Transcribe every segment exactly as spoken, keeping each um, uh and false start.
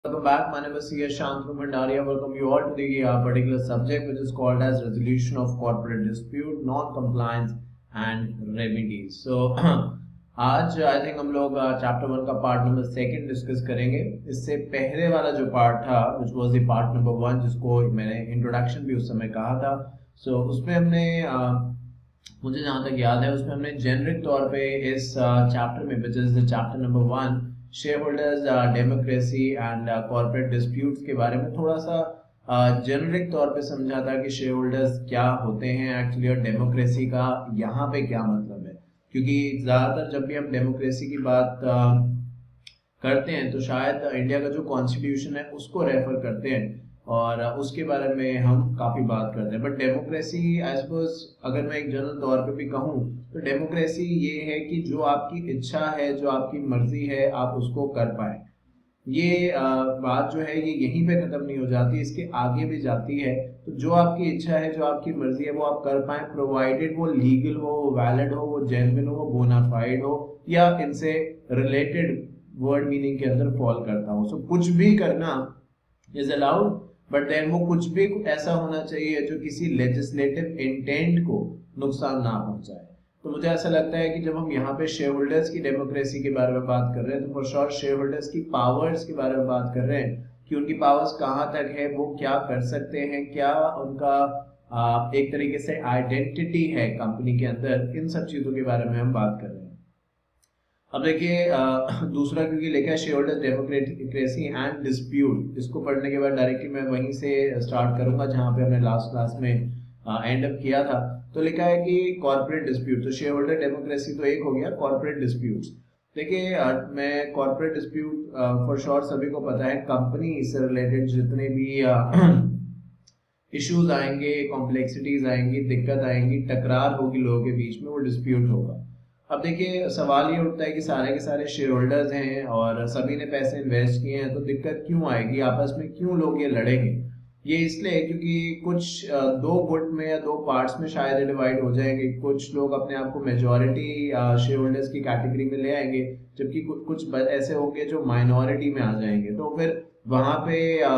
Welcome back. My name is C S Shantanu Bhandaria. Welcome you all to the uh, particular subject which is called as resolution of corporate dispute, non-compliance and remedies. So आज आई think हम लोग chapter one का part number second discuss करेंगे. इससे पहले वाला जो part था which was the part number one, जिसको मैंने इंट्रोडक्शन भी उस समय कहा था. सो so, उसमें हमने uh, मुझे जहाँ तक याद है उसमें हमने जेनरिक तौर पे इस चैप्टर uh, में which is the chapter number one share holders democracy and corporate disputes के बारे में थोड़ा सा जेनरिक uh, तौर पे समझा था कि शेयर होल्डर्स क्या होते हैं एक्चुअली और डेमोक्रेसी का यहाँ पे क्या मतलब है. क्योंकि ज़्यादातर जब भी हम डेमोक्रेसी की बात uh, करते हैं तो शायद इंडिया का जो कॉन्स्टिट्यूशन है उसको रेफर करते हैं और उसके बारे में हम काफ़ी बात करते हैं. बट डेमोक्रेसी आई सपोज अगर मैं एक जनरल तौर पे भी कहूँ तो डेमोक्रेसी ये है कि जो आपकी इच्छा है, जो आपकी मर्जी है, आप उसको कर पाए. ये आ, बात जो है ये यहीं पे खत्म नहीं हो जाती, इसके आगे भी जाती है. तो जो आपकी इच्छा है, जो आपकी मर्जी है वो आप कर पाए, प्रोवाइडेड वो लीगल हो, वो वैलिड हो, वो जेन्युइन हो, वो बोनाफाइड हो या इनसे रिलेटेड वर्ड मीनिंग के अंदर फॉल करता हो. सो so, कुछ भी करना इज अलाउड, बट देन वो कुछ भी ऐसा होना चाहिए जो किसी लेजिस्लेटिव इंटेंट को नुकसान ना पहुंचाए. तो मुझे ऐसा लगता है कि जब हम यहाँ पे शेयर होल्डर्स की डेमोक्रेसी के बारे में बात कर रहे हैं तो फॉर श्योर शेयर होल्डर्स की पावर्स के बारे में बात कर रहे हैं कि उनकी पावर्स कहाँ तक है, वो क्या कर सकते हैं, क्या उनका आ, एक तरीके से आइडेंटिटी है कंपनी के अंदर. इन सब चीजों के बारे में हम बात कर रहे हैं. अब देखिए दूसरा क्योंकि लिखा है share holders democracy and dispute, इसको पढ़ने के बाद डायरेक्टली मैं वहीं से स्टार्ट करूंगा जहां पे हमने लास्ट क्लास में एंड अप किया था. तो लिखा है कि कॉर्पोरेट डिस्प्यूट, तो शेयर होल्डर डेमोक्रेसी तो एक हो गया, कॉर्पोरेट डिस्प्यूट्स. देखिए मैं कॉर्पोरेट डिस्प्यूट फॉर श्योर सभी को पता है कंपनी से रिलेटेड जितने भी इश्यूज आएंगे, कॉम्प्लेक्सिटीज आएंगी, दिक्कत आएंगी, टकरार होगी लोगों के बीच में, वो डिस्प्यूट होगा. अब देखिए सवाल ये उठता है कि सारे के सारे शेयर होल्डर्स हैं और सभी ने पैसे इन्वेस्ट किए हैं, तो दिक्कत क्यों आएगी, आपस में क्यों लोग ये लड़ेंगे. ये इसलिए क्योंकि कुछ दो गुट में या दो पार्ट्स में शायद डिवाइड हो जाएंगे. कुछ लोग अपने आप को मेजॉरिटी शेयर होल्डर्स की कैटेगरी में ले आएंगे, जबकि कुछ ऐसे होंगे जो माइनॉरिटी में आ जाएंगे. तो फिर वहां पे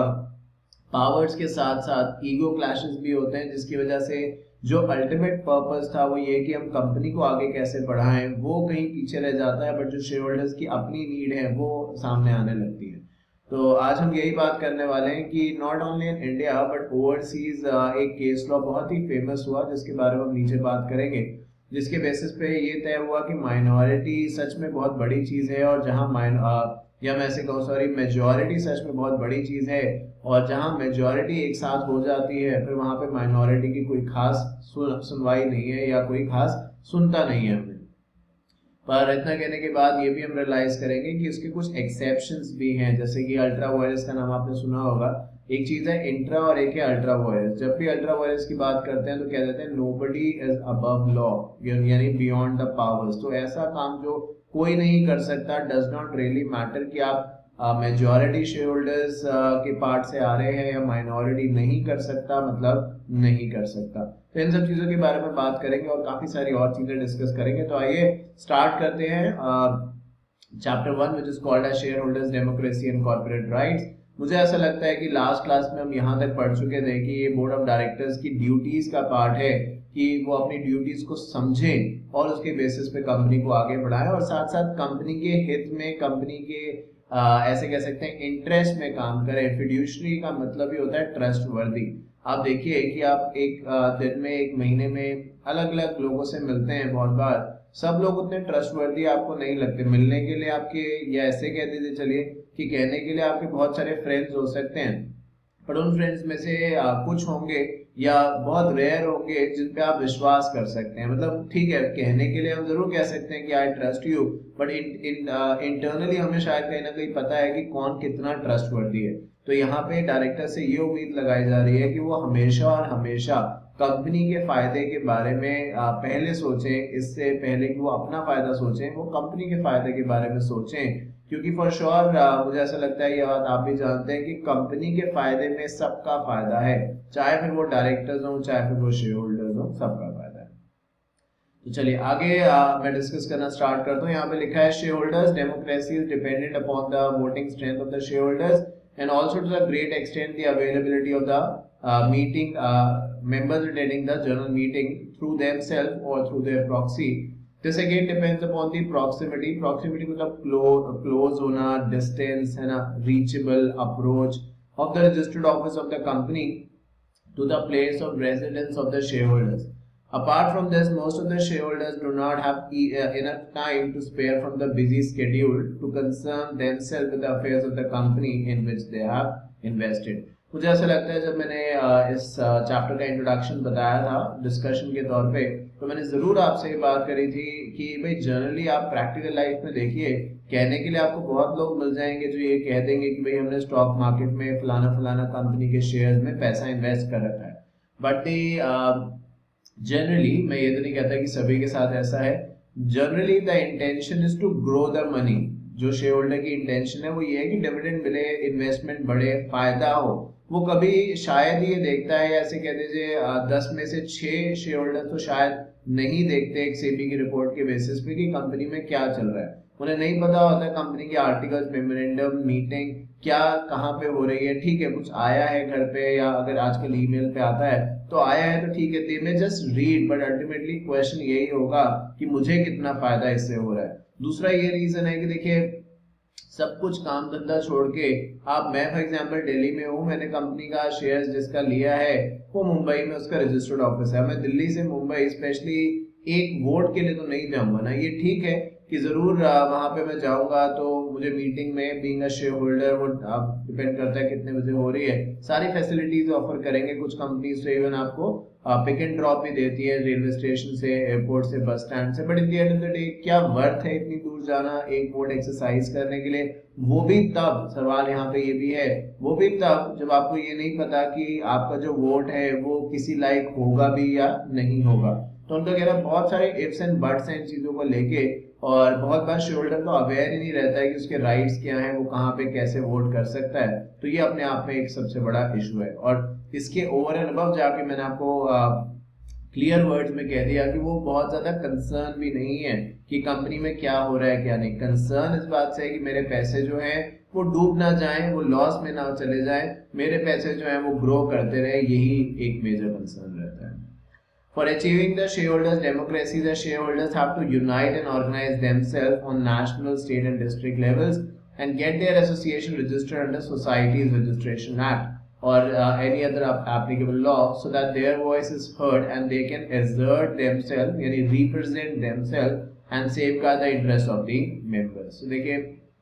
पावर्स के साथ साथ ईगो क्लैशेस भी होते हैं, जिसकी वजह से जो अल्टीमेट पर्पस था वो ये कि हम कंपनी को आगे कैसे बढ़ाएं, वो कहीं पीछे रह जाता है. बट जो शेयर होल्डर्स की अपनी नीड है वो सामने आने लगती है. तो आज हम यही बात करने वाले हैं कि not only in India but overseas एक केस लॉ बहुत ही फेमस हुआ जिसके बारे में हम नीचे बात करेंगे, जिसके बेसिस पे ये तय हुआ कि माइनॉरिटी सच में बहुत बड़ी चीज है और जहां माइन या मैं ऐसे कहूँ सॉरी मेजॉरिटी सच में बहुत बड़ी चीज है और जहां मेजॉरिटी एक साथ हो जाती है फिर वहां पे माइनॉरिटी की कोई खास सुन, सुनवाई नहीं है या कोई खास सुनता नहीं है हमें. पर इतना कहने के बाद ये भी हम रियलाइज करेंगे कि उसके कुछ एक्सेप्शंस भी हैं, जैसे कि अल्ट्रा वायरस का नाम आपने सुना होगा. एक चीज है इंट्रा और एक है अल्ट्रा वायरस. जब भी अल्ट्रा वायरस की बात करते हैं तो कह देते हैं नोबडी इज अबव लॉ, यानी बियॉन्ड द पावर्स. तो ऐसा काम जो कोई नहीं कर सकता, डज नॉट रियली मैटर कि आप मेजॉरिटी शेयर होल्डर्स के पार्ट से आ रहे हैं या माइनॉरिटी, नहीं कर सकता मतलब नहीं कर सकता. तो इन सब चीजों के बारे में बात करेंगे और काफी सारी और चीजें डिस्कस करेंगे. तो आइए स्टार्ट करते हैं chapter one which is called as share holders democracy and corporate rights. मुझे ऐसा लगता है कि लास्ट क्लास में हम यहाँ तक पढ़ चुके थे कि ये बोर्ड ऑफ डायरेक्टर्स की ड्यूटीज का पार्ट है कि वो अपनी ड्यूटीज को समझें और उसके बेसिस पे कंपनी को आगे बढ़ाएं और साथ साथ कंपनी के हित में, कंपनी के आ, ऐसे कह सकते हैं इंटरेस्ट में काम करें. फिड्यूशरी का मतलब ही होता है ट्रस्ट वर्दी. आप देखिए कि आप एक दिन में, एक महीने में अलग अलग लोगों से मिलते हैं, बहुत बार सब लोग उतने ट्रस्टवर्दी आपको नहीं लगते. मिलने के लिए आपके, या ऐसे कह दीजिए चलिए कि कहने के लिए आपके बहुत सारे फ्रेंड्स हो सकते हैं, पर उन फ्रेंड्स में से आ, कुछ होंगे या बहुत रेयर होंगे जिन पे आप विश्वास कर सकते हैं. मतलब ठीक है, कहने के लिए हम जरूर कह सकते हैं कि I trust you, but internally हमें शायद कहीं ना कहीं पता है कि कौन कितना ट्रस्टवर्दी है. तो यहाँ पे डायरेक्टर से ये उम्मीद लगाई जा रही है कि वो हमेशा और हमेशा कंपनी के फायदे के बारे में पहले सोचें, इससे पहले कि वो अपना फायदा सोचें, वो कंपनी के फायदे के बारे में सोचें. क्योंकि फॉर श्योर मुझे ऐसा लगता है, ये बात आप भी जानते हैं कि कंपनी के फायदे में सबका फायदा है, चाहे फिर वो डायरेक्टर्स हो, चाहे फिर वो शेयर होल्डर्स हो, सबका फायदा है. तो चलिए आगे आ, मैं डिस्कस करना स्टार्ट करता हूँ. यहाँ पे लिखा है share holders democracy is dependent upon the voting strength of the shareholders and also to the great extent the availability of the uh, meeting uh, members attending the general meeting through themselves or through their proxy. This again depends upon the proximity. Proximity मतलब close close होना, distance है ना, reachable approach of the registered office of the company to the place of residence of the shareholders. Apart from this, most of the shareholders do not have e uh, enough time to spare from the busy schedule to concern themselves with the affairs of the company in which they have invested. मुझे ऐसा लगता है जब मैंने इस chapter का introduction बताया था डिस्कशन के तौर पे, तो मैंने ज़रूर आपसे ये बात करी थी कि भाई जनरली आप प्रैक्टिकल लाइफ में देखिए, कहने के लिए आपको बहुत लोग मिल जाएंगे जो ये कह देंगे कि भाई हमने स्टॉक मार्केट में फलाना फलाना कंपनी के शेयर्स में पैसा इन्वेस्ट कर रखा है, बट जनरली मैं ये तो नहीं कहता कि सभी के साथ ऐसा है, generally the intention is to grow the money. जो शेयर होल्डर की इंटेंशन है वो ये है कि डिविडेंड मिले, इन्वेस्टमेंट बढ़े, फायदा हो। वो कभी शायद ये देखता है, ऐसे कह दीजिए दस में से छह शेयर होल्डर तो शायद नहीं देखते एक सेबी की रिपोर्ट के बेसिस पे कि कंपनी में क्या चल रहा है। उन्हें नहीं पता होता कंपनी के आर्टिकल्स, मेमोरेंडम, मीटिंग क्या कहाँ पे हो रही है। ठीक है, कुछ आया है घर पे या अगर आजकल ईमेल पे आता है तो आया है तो ठीक है, they may just read, but ultimately question यही होगा कि मुझे कितना फायदा इससे हो रहा है। दूसरा ये रीजन है कि देखिए सब कुछ काम धंधा छोड़ के आप, मैं फॉर एग्जांपल दिल्ली में हूँ, मैंने कंपनी का शेयर्स जिसका लिया है वो मुंबई में उसका रजिस्टर्ड ऑफिस है, मैं दिल्ली से मुंबई स्पेशली एक वोट के लिए तो नहीं जाऊंगा ना। ये ठीक है कि जरूर वहां पे मैं जाऊंगा तो मुझे मीटिंग में बीइंग अ शेयर होल्डर, वो डिपेंड करता है कितने बजे हो रही है, सारी फैसिलिटीज ऑफर करेंगे। कुछ कंपनीज तो इवन आपको पिक एंड ड्रॉप भी देती है रेलवे स्टेशन से, एयरपोर्ट से, बस स्टैंड से, but in the end of the day क्या वर्थ है इतनी दूर जाना एक वोट एक्सरसाइज करने के लिए? वो भी तब, सवाल यहाँ पे ये भी है, वो भी तब जब आपको ये नहीं पता कि आपका जो वोट है वो किसी लायक होगा भी या नहीं होगा। तो उनका कह रहा बहुत सारे इफ्स एंड बट्स हैं इन चीजों को लेके, और बहुत बार शेयर होल्डर तो अवेयर ही नहीं रहता है कि उसके राइट्स क्या हैं, वो कहाँ पे कैसे वोट कर सकता है। तो ये अपने आप में एक सबसे बड़ा इशू है। और इसके ओवर एंड अबव जाके मैंने आपको क्लियर वर्ड्स में कह दिया कि वो बहुत ज्यादा कंसर्न भी नहीं है कि कंपनी में क्या हो रहा है क्या नहीं। कंसर्न इस बात से है कि मेरे पैसे जो हैं वो डूब ना जाएं, वो लॉस में ना चले जाएं, मेरे पैसे जो हैं वो ग्रो करते रहे, यही एक मेजर कंसर्न रहता है। For achieving the shareholders democracy, the shareholders have to unite and organize themselves on national, state and district levels and get their association registered under Societies Registration Act or uh, any other applicable law so that their voice is heard and they can assert themselves, यानी represent themselves and safeguard the interest of the members. So देखिए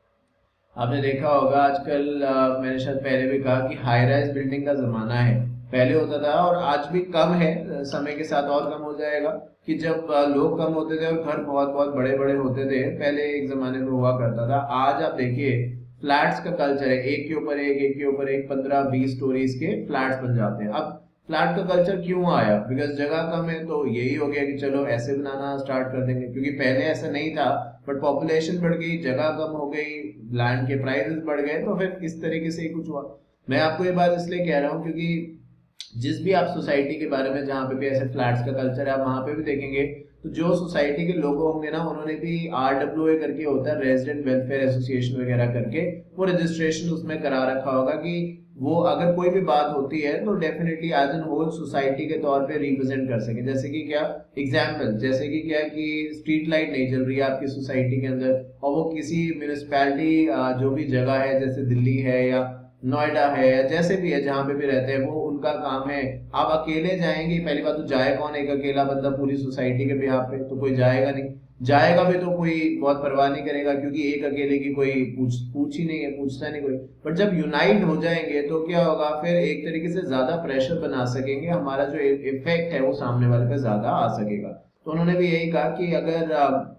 आपने देखा होगा आजकल, uh, मैंने शायद पहले भी कहा कि हाई राइज बिल्डिंग का जमाना है। पहले होता था और आज भी कम है, समय के साथ और कम हो जाएगा, कि जब लोग कम होते थे और घर बहुत बहुत बड़े बड़े होते थे, पहले एक जमाने में हुआ करता था। आज आप देखिए फ्लैट्स का कल्चर है, एक के ऊपर एक, एक के ऊपर एक, पंद्रह बीस स्टोरीज के फ्लैट्स बन जाते हैं। अब फ्लैट का कल्चर क्यों आया? बिकॉज जगह कम है, तो यही हो गया कि चलो ऐसे बनाना स्टार्ट कर देंगे, क्योंकि पहले ऐसा नहीं था, बट पॉपुलेशन बढ़ गई, जगह कम हो गई, लैंड के प्राइसेस बढ़ गए, तो फिर इस तरीके से ही कुछ हुआ। मैं आपको ये बात इसलिए कह रहा हूँ क्योंकि जिस भी आप सोसाइटी के बारे में, जहाँ पे भी ऐसे फ्लैट्स का कल्चर है, आप वहां पे भी देखेंगे तो जो सोसाइटी के लोग होंगे ना, उन्होंने भी आर डब्ल्यू ए करके होता है, रेजिडेंट वेलफेयर एसोसिएशन वगैरह करके, वो रजिस्ट्रेशन उसमें करा रखा होगा कि वो अगर कोई भी बात होती है तो definitely as an whole society के तौर पे रिप्रेजेंट कर सके। जैसे कि क्या एग्जाम्पल, जैसे कि क्या कि स्ट्रीट लाइट नहीं चल रही है आपकी सोसाइटी के अंदर, और वो किसी म्यूनिसिपैलिटी जो भी जगह है, जैसे दिल्ली है या नोएडा है या जैसे भी है, जहाँ पे भी रहते हैं, वो उनका काम है। आप अकेले जाएंगे, पहली बात तो जाए कौन, एक अकेला बंदा पूरी सोसाइटी के बिहाफ पे तो कोई जाएगा नहीं, जाएगा भी तो कोई बहुत परवाह नहीं करेगा, क्योंकि एक अकेले की कोई पूछ पूछ ही नहीं है, पूछता नहीं कोई। बट जब यूनाइट हो जाएंगे तो क्या होगा, फिर एक तरीके से ज्यादा प्रेशर बना सकेंगे, हमारा जो इफेक्ट है वो सामने वाले पे ज्यादा आ सकेगा। तो उन्होंने भी यही कहा कि अगर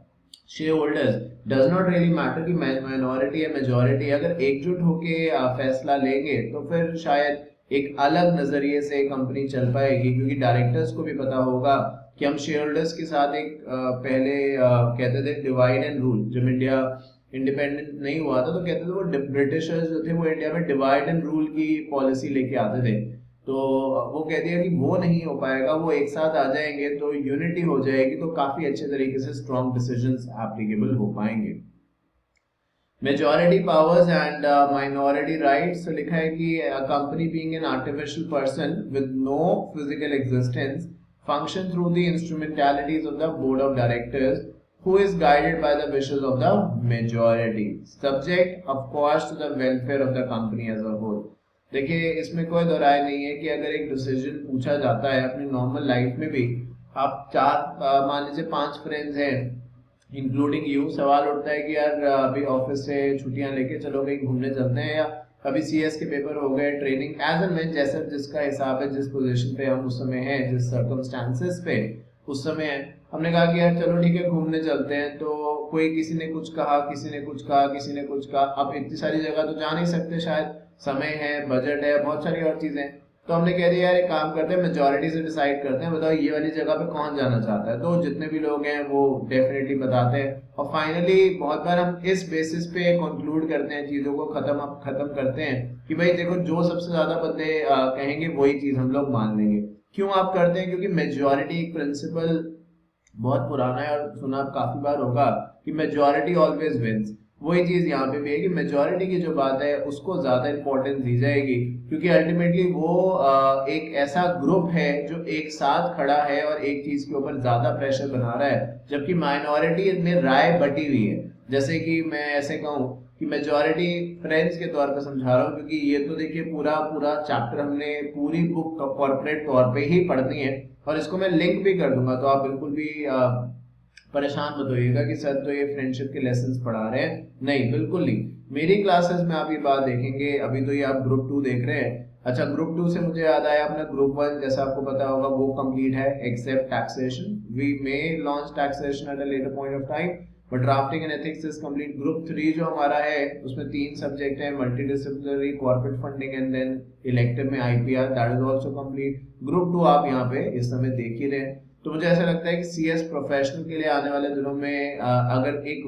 shareholder does not really matter कि माइनॉरिटी या मेजॉरिटी, अगर एकजुट होके फैसला लेंगे तो फिर शायद एक अलग नजरिए से कंपनी चल पाएगी, क्योंकि डायरेक्टर्स को भी पता होगा कि हम शेयर होल्डर्स के साथ एक पहले कहते थे डिवाइड एंड रूल। जब इंडिया इंडिपेंडेंट नहीं हुआ था तो कहते थे वो ब्रिटिशर्स जो थे वो इंडिया में डिवाइड एंड रूल की पॉलिसी लेके आते थे, तो वो कह दिया कि वो नहीं हो पाएगा, वो एक साथ आ जाएंगे तो यूनिटी हो जाएगी, तो काफी अच्छे तरीके से स्ट्रॉन्ग डिसीजंस एप्लीकेबल हो पाएंगे। Majority powers and minority rights लिखा है कि company being an artificial person with no physical existence function through the instrumentalities of the board of directors who is guided by the wishes of the majority, subject of course to the welfare of the company as a whole। देखिए इसमें कोई दो राय नहीं है कि अगर एक decision पूछा जाता है अपनी नॉर्मल लाइफ में भी, आप चार मान लीजिए पांच फ्रेंड्स हैं इंक्लूडिंग यू, सवाल उठता है कि यार अभी ऑफिस से छुट्टियां लेके चलो कहीं घूमने चलते हैं, या अभी सीएस के पेपर हो गए, ट्रेनिंग एज एंड व्हेन जैसा जिसका हिसाब है, जिस पोजीशन पे हम उस समय हैं, जिस सर्कमस्टेंसेस पे उस समय है, हमने कहा कि यार चलो ठीक है घूमने चलते हैं। तो कोई किसी ने कुछ कहा, किसी ने कुछ कहा, किसी ने कुछ कहा। अब इतनी सारी जगह तो जा नहीं सकते, शायद समय है, बजट है, बहुत सारी और चीजें। तो हमने कह दिया यार एक काम करते हैं, मेजॉरिटी से डिसाइड करते हैं, बताओ ये वाली जगह पे कौन जाना चाहता है। तो जितने भी लोग हैं वो डेफिनेटली बताते हैं और फाइनली बहुत बार हम इस बेसिस पे कंक्लूड करते हैं, चीजों को खत्म खत्म करते हैं कि भाई देखो जो सबसे ज्यादा बंदे कहेंगे वही चीज हम लोग मान लेंगे। क्यों आप करते हैं? क्योंकि मेजॉरिटी एक प्रिंसिपल बहुत पुराना है और सुना आप काफी बार होगा कि मेजॉरिटी ऑलवेज विंस। वही चीज यहाँ पे भी है कि मेजॉरिटी की जो बात है उसको ज्यादा इंपॉर्टेंस दी जाएगी, क्योंकि अल्टीमेटली वो एक ऐसा ग्रुप है जो एक साथ खड़ा है और एक चीज के ऊपर ज्यादा प्रेशर बना रहा है, जबकि माइनॉरिटी में राय बटी हुई है। जैसे कि मैं ऐसे कहूँ कि मेजॉरिटी फ्रेंड्स के तौर पर समझा रहा हूँ, क्योंकि ये तो देखिए पूरा पूरा चैप्टर हमने पूरी बुक कॉर्पोरेट तौर पे ही पढ़नी है और इसको मैं लिंक भी कर दूंगा, तो आप बिल्कुल भी आ, परेशान मत होइएगा कि सर तो ये फ्रेंडशिप के लेसन्स पढ़ा रहे हैं। नहीं, बिल्कुल नहीं। मेरी क्लासेस में आप ये बात देखेंगे। अभी तो ये आप ग्रुप टू देख रहे हैं। अच्छा, ग्रुप टू से मुझे याद आया अपना ग्रुप वन, जैसा आपको पता होगा वो कंप्लीट है except taxation. We may launch taxation at a later point of time, but drafting and ethics is complete. Group three जो हमारा है उसमें तीन सब्जेक्ट है, multidisciplinary, corporate funding and then elective में IPR, that is also complete. Group two आप यहाँ पे इस समय देख ही रहे। तो मुझे ऐसा लगता है कि सीएस प्रोफेशनल के लिए आने वाले दिनों में आ, अगर एक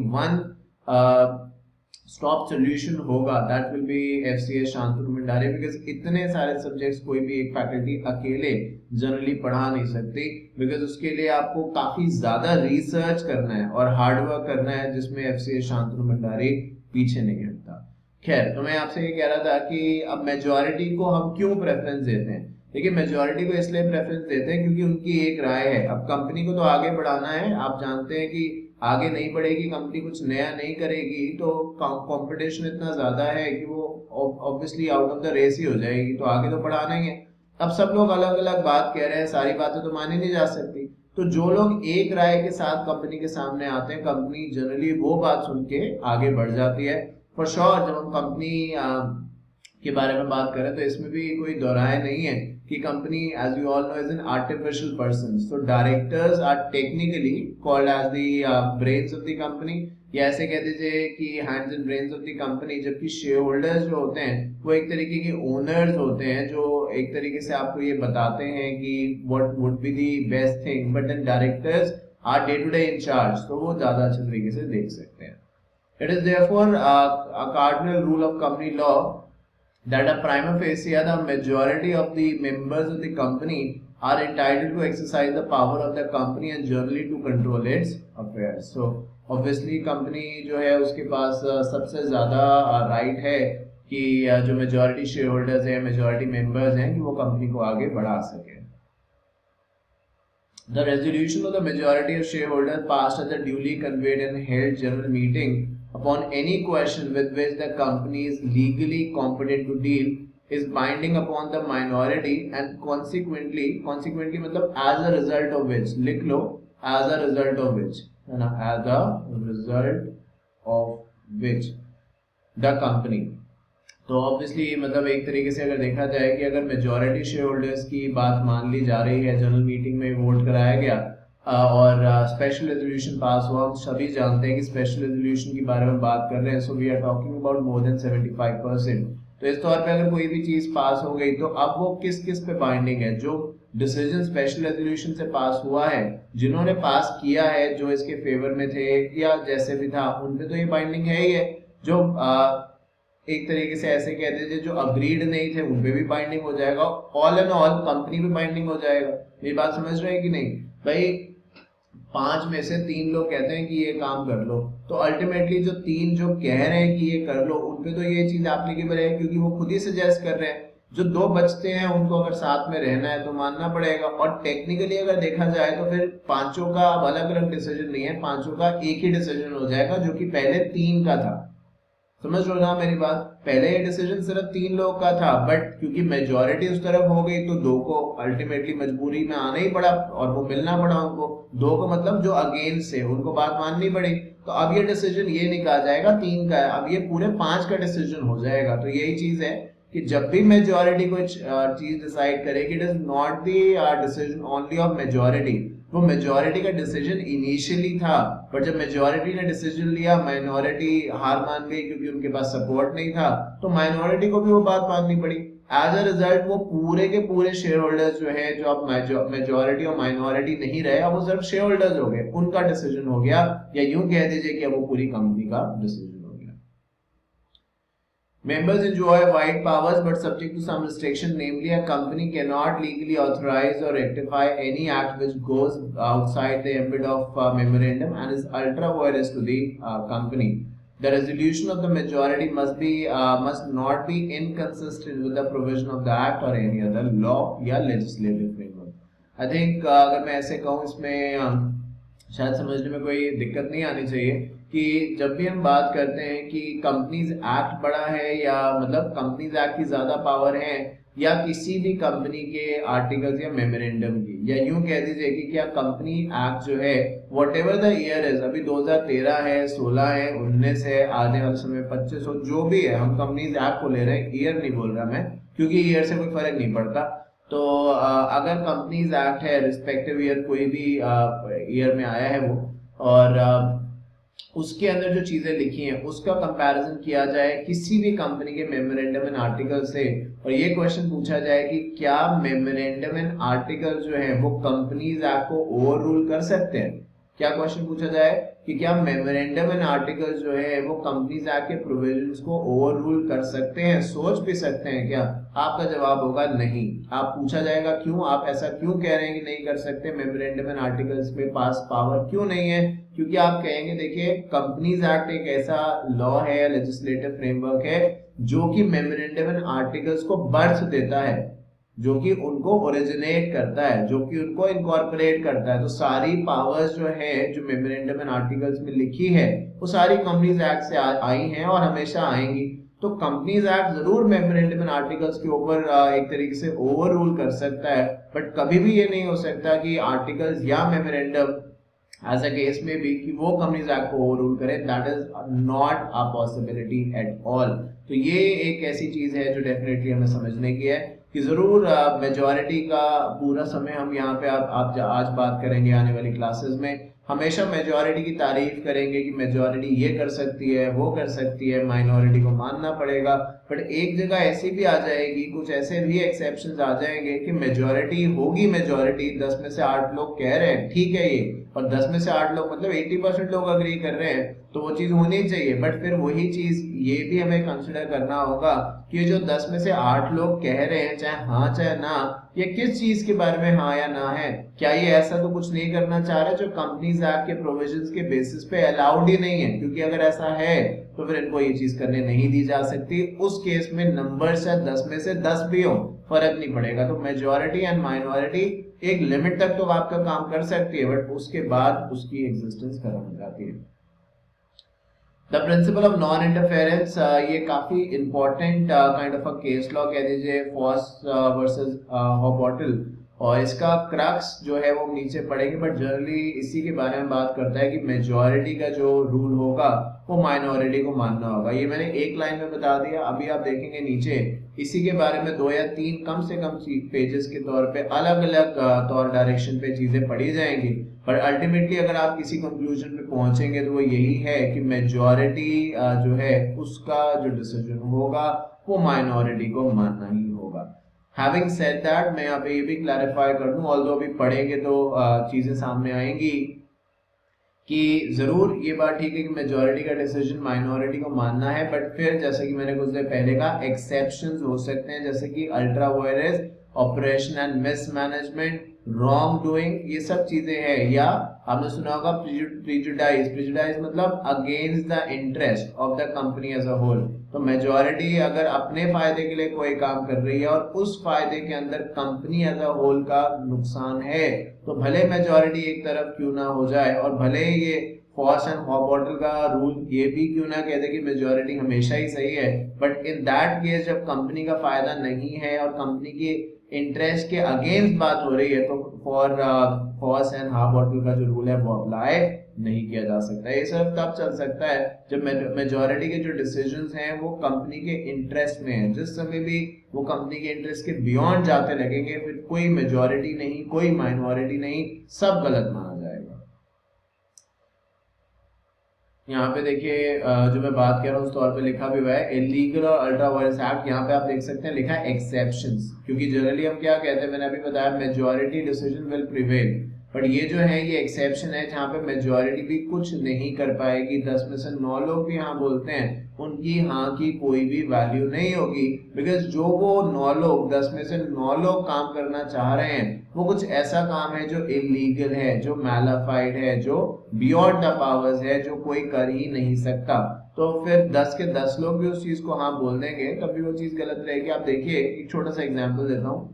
वन स्टॉप सॉल्यूशन होगा, that will be FCS Shantanu Bhandari, because इतने सारे सब्जेक्ट्स कोई भी एक फैकल्टी अकेले जनरली पढ़ा नहीं सकती, बिकॉज उसके लिए आपको काफी ज्यादा रिसर्च करना है और हार्ड वर्क करना है, जिसमें एफसीएस शांतनु भंडारी पीछे नहीं हटता। खैर, तो मैं आपसे ये कह रहा था कि अब मेजॉरिटी को हम क्यों प्रेफरेंस देते हैं। देखिए, मेजॉरिटी को इसलिए प्रेफरेंस देते हैं क्योंकि उनकी एक राय है। अब कंपनी को तो आगे बढ़ाना है, आप जानते हैं कि आगे नहीं बढ़ेगी कंपनी, कुछ नया नहीं करेगी तो कंपटीशन इतना ज्यादा है कि वो obviously out of the race ही हो जाएगी, तो आगे तो बढ़ाना ही है। अब सब लोग अलग अलग बात कह रहे हैं, सारी बातें तो मानी नहीं जा सकती। तो जो लोग एक राय के साथ कंपनी के सामने आते हैं, कंपनी जनरली वो बात सुन के आगे बढ़ जाती है। फॉर श्योर जब हम कंपनी के बारे में बात करें तो इसमें भी कोई दोहराए नहीं है कि company as you all know is an artificial person. So directors are technically called as the brains of the company, या ऐसे कह दीजिए कि hands and brains of the company. जबकि शेयर होल्डर्स जो होते हैं वो एक तरीके के ओनर्स होते हैं, जो एक तरीके से आपको ये बताते हैं कि what would be the best thing, but then directors are day to day in charge, तो वो ज्यादा अच्छे तरीके से देख सकते हैं। It is therefore a cardinal rule of company law that a prima facie the majority of the members of the company are entitled to exercise the power of the company and generally to control its affairs. So obviously company जो है उसके पास uh, सबसे ज्यादा right uh, है कि uh, जो majority shareholder हैं, majority members हैं, कि वो कंपनी को आगे बढ़ा सके। The resolution of the majority of shareholders passed at the duly convened and held general meeting upon any question with which the company is legally competent to deal is binding upon the minority and consequently consequently मतलब as a result of which, लिख लो, as a result of which, है ना, as a result of which the company। तो obviously मतलब एक तरीके से अगर देखा जाए कि अगर मेजॉरिटी शेयर होल्डर्स की बात मान ली जा रही है, जनरल मीटिंग में वोट कराया गया और स्पेशल रेजोल्यूशन पास हुआ, हम सभी जानते हैं कि स्पेशल रेजोल्यूशन के बारे में बात कर रहे हैं, so we are talking about more than seventy five percent. तो इस तौर पे अगर कोई भी चीज पास हो गई तो अब वो किस किस पे बाइंडिंग है। जो डिसीजन स्पेशल रेजोल्यूशन से पास हुआ है, जिन्होंने पास किया है, जो इसके फेवर में थे या जैसे भी था, उन पे तो ये बाइंडिंग है ही है। जो आ, एक तरीके से ऐसे कह दीजिए जो अग्रीड नहीं थे उन पे भी बाइंडिंग हो जाएगा, ऑल एंड ऑल कंपनी पे बाइंडिंग हो जाएगा। मेरी बात समझ रहे हैं कि नहीं भाई? पांच में से तीन लोग कहते हैं कि ये काम कर लो, तो अल्टीमेटली जो तीन जो कह रहे हैं कि ये कर लो उन पे तो ये चीज एप्लीकेबल है क्योंकि वो खुद ही सजेस्ट कर रहे हैं। जो दो बचते हैं उनको अगर साथ में रहना है तो मानना पड़ेगा। और टेक्निकली अगर देखा जाए तो फिर पांचों का अब अलग अलग डिसीजन नहीं है, पांचों का एक ही डिसीजन हो जाएगा जो कि पहले तीन का था। समझ लो ना मेरी बात, पहले ये डिसीजन सिर्फ तीन लोग का था, बट क्योंकि मेजॉरिटी उस तरफ हो गई तो दो को अल्टीमेटली मजबूरी में आना ही पड़ा और वो मिलना पड़ा उनको। दो को मतलब जो अगेंस्ट है उनको बात माननी पड़ी, तो अब ये डिसीजन ये नहीं कहा जाएगा तीन का है, अब ये पूरे पांच का डिसीजन हो जाएगा। तो यही चीज है कि जब भी मेजॉरिटी कोई चीज डिसाइड करेगी, it is not the decision only of majority. वो मेजॉरिटी का डिसीजन इनिशियली था, पर जब मेजॉरिटी ने डिसीजन लिया माइनॉरिटी हार मान गई क्योंकि उनके पास सपोर्ट नहीं था, तो माइनॉरिटी को भी वो बात माननी पड़ी। एज अ रिजल्ट वो पूरे के पूरे शेयर होल्डर्स जो है, जो अब मेजॉरिटी और माइनॉरिटी नहीं रहे, अब वो सिर्फ शेयर होल्डर्स हो गए, उनका डिसीजन हो गया, या यूं कह दीजिए कि अब वो पूरी कंपनी का decision. Members enjoy wide powers but subject to some restriction, namely a company cannot legally authorize or rectify any act which goes outside the ambit of uh, memorandum and is ultra vires to the uh, company. The resolution of the majority must be uh, must not be inconsistent with the provision of the act or any other law या legislative framework. I think uh, अगर मैं ऐसे कहूँ इसमें uh, शायद समझने में कोई दिक्कत नहीं आनी चाहिए कि जब भी हम बात करते हैं कि कंपनीज एक्ट बड़ा है या मतलब कंपनीज एक्ट की ज्यादा पावर है या किसी भी कंपनी के आर्टिकल्स या मेमोरेंडम की, या यूं कह दीजिए कि क्या कंपनी एक्ट जो है whatever the year is, अभी दो हज़ार तेरह है, सोलह है, उन्नीस है, आने वाले समय पच्चीस हो, जो भी है, हम कंपनीज एक्ट को ले रहे हैं, ईयर नहीं बोल रहा मैं क्योंकि ईयर से कोई फर्क नहीं पड़ता। तो अगर कंपनीज एक्ट है रिस्पेक्टिव ईयर, कोई भी ईयर में आया है वो, और उसके अंदर जो चीजें लिखी हैं उसका कंपैरिजन किया जाए किसी भी कंपनी के मेमोरेंडम एंड आर्टिकल से, और ये क्वेश्चन पूछा जाए कि क्या मेमोरेंडम एंड आर्टिकल जो है वो कंपनीज एक्ट को ओवर रूल कर सकते हैं। क्या क्वेश्चन पूछा जाए कि क्या मेमोरेंडम एंड आर्टिकल जो है वो कंपनीज एक्ट के प्रोविजंस को ओवर रूल कर सकते हैं, सोच भी सकते हैं क्या? आपका जवाब होगा नहीं। आप पूछा जाएगा क्यों, आप ऐसा क्यों कह रहे हैं कि नहीं कर सकते, मेमोरेंडम एंड आर्टिकल्स में पास पावर क्यों नहीं है? क्योंकि आप कहेंगे देखिए कंपनीज एक्ट एक ऐसा लॉ है या लेजिस्लेटिव फ्रेमवर्क है जो कि मेमोरेंडम एंड आर्टिकल्स को बर्थ देता है, जो कि उनको ओरिजिनेट करता है, जो कि उनको इनकॉर्पोरेट करता है। तो सारी पावर्स जो है जो मेमोरेंडम एंड आर्टिकल्स में लिखी है वो सारी कंपनीज एक्ट से आई हैं और हमेशा आएंगी। तो कंपनीज एक्ट जरूर मेमोरेंडम एंड आर्टिकल्स के ऊपर एक तरीके से ओवर रूल कर सकता है, बट कभी भी ये नहीं हो सकता कि आर्टिकल्स या मेमोरेंडम एज अ केस में भी कि वो कंपनीज एक्ट को ओवर रूल करे। That is not a possibility at all. तो ये एक ऐसी चीज है जो डेफिनेटली हमें समझने की है कि जरूर मेजॉरिटी uh, का पूरा समय हम यहाँ पे आप, आप आज बात करेंगे आने वाली क्लासेस में, हमेशा मेजॉरिटी की तारीफ करेंगे कि मेजॉरिटी ये कर सकती है, वो कर सकती है, माइनॉरिटी को मानना पड़ेगा। बट एक जगह ऐसी भी आ जाएगी, कुछ ऐसे भी एक्सेप्शंस आ जाएंगे कि मेजॉरिटी होगी, मेजॉरिटी दस में से आठ लोग कह रहे हैं ठीक है ये, और दस में से आठ लोग मतलब अस्सी परसेंट लोग अग्री कर रहे हैं, तो वो चीज होनी चाहिए। बट फिर वही चीज ये भी हमें कंसिडर करना होगा कि जो दस में से आठ लोग कह रहे हैं, चाहे हाँ चाहे ना, ये किस चीज के बारे में हाँ या ना है। क्या ये ऐसा तो कुछ नहीं करना चाह रहे जो कंपनीज एक्ट के प्रोविजंस के बेसिस पे अलाउड ही नहीं है? क्योंकि अगर ऐसा है तो फिर इनको ये चीज करने नहीं दी जा सकती। उस केस में नंबर से दस में से दस भी हो फर्क नहीं पड़ेगा। तो मेजॉरिटी एंड माइनॉरिटी एक लिमिट तक तो आपका काम कर सकती है, बट उसके बाद उसकी एग्जिस्टेंस खत्म हो जाती है। The principle of non interference, ये काफी important kind of a case law कह दीजिए, फॉस वर्सेस हॉबॉटल, और इसका क्रक्स जो है वो नीचे पड़ेगी, बट जनरली इसी के बारे में बात करता है कि मेजॉरिटी का जो रूल होगा वो माइनॉरिटी को मानना होगा। ये मैंने एक लाइन में बता दिया, अभी आप देखेंगे नीचे इसी के बारे में दो या तीन कम से कम पेजेस के तौर पे अलग अलग तौर डायरेक्शन पे चीजें पढ़ी जाएंगी, पर अल्टीमेटली अगर आप किसी कंक्लूजन पे पहुंचेंगे तो वो यही है कि मेजॉरिटी जो है उसका जो डिसीजन होगा वो माइनॉरिटी को मानना ही होगा। हैविंग सेड दैट, मैं यहाँ पे ये भी क्लैरिफाई कर दूं, ऑल्दो अभी पढ़ेंगे तो चीजें सामने आएंगी कि जरूर ये बात ठीक है कि मेजॉरिटी का डिसीजन माइनॉरिटी को मानना है, बट फिर जैसे कि मैंने कुछ देर पहले कहा एक्सेप्शंस हो सकते हैं, जैसे कि ultra vires operation and mismanagement, wrong doing, ये सब चीजें हैं। या आपने सुना होगा प्रिजुडाइज, प्रिजुडाइज मतलब against the interest of the company as a whole. तो मेजॉरिटी अगर अपने फायदे के लिए कोई काम कर रही है और उस फायदे के अंदर कंपनी एज अ होल का नुकसान है, तो भले मेजॉरिटी एक तरफ क्यों ना हो जाए और भले ये फॉस एंड हॉबॉटल का रूल ये भी क्यों ना कहते कि मेजॉरिटी हमेशा ही सही है, बट इन दैट केस जब कंपनी का फायदा नहीं है और कंपनी के इंटरेस्ट के अगेंस्ट बात हो रही है, तो फॉर फॉस एंड हॉबॉटल का जो रूल है वो अप्लाई नहीं किया जा सकता। ये सब तब चल सकता है जब मेजॉरिटी के जो डिसीजंस हैं वो कंपनी के इंटरेस्ट में है। जिस समय भी वो कंपनी के इंटरेस्ट के बियॉन्ड जाते लगेंगे, फिर कोई मेजॉरिटी नहीं, कोई माइनॉरिटी नहीं, सब गलत माना जाएगा। यहाँ पे देखिए जो मैं बात कर रहा हूँ उस तौर पे लिखा भी हुआ है इलीगल और अल्ट्रा वायरस एक्ट। यहाँ पे आप देख सकते हैं लिखा है एक्सेप्शंस, क्योंकि जनरली हम क्या कहते हैं, मैंने अभी बताया majority decision will prevail, but ये जो है ये एक्सेप्शन है जहाँ पे मेजॉरिटी भी कुछ नहीं कर पाएगी। दस में से नौ लोग भी हाँ बोलते हैं, उनकी हाँ की कोई भी वैल्यू नहीं होगी, बिकॉज जो वो नौ लोग दस में से नौ लोग काम करना चाह रहे हैं वो कुछ ऐसा काम है जो इलीगल है, जो मैलाफाइड है, जो बियॉन्ड द पावर्स है, जो कोई कर ही नहीं सकता। तो फिर दस के दस लोग भी उस चीज को हाँ बोल देंगे तब भी वो चीज गलत रहेगी। आप देखिए एक छोटा सा एग्जांपल देता हूँ।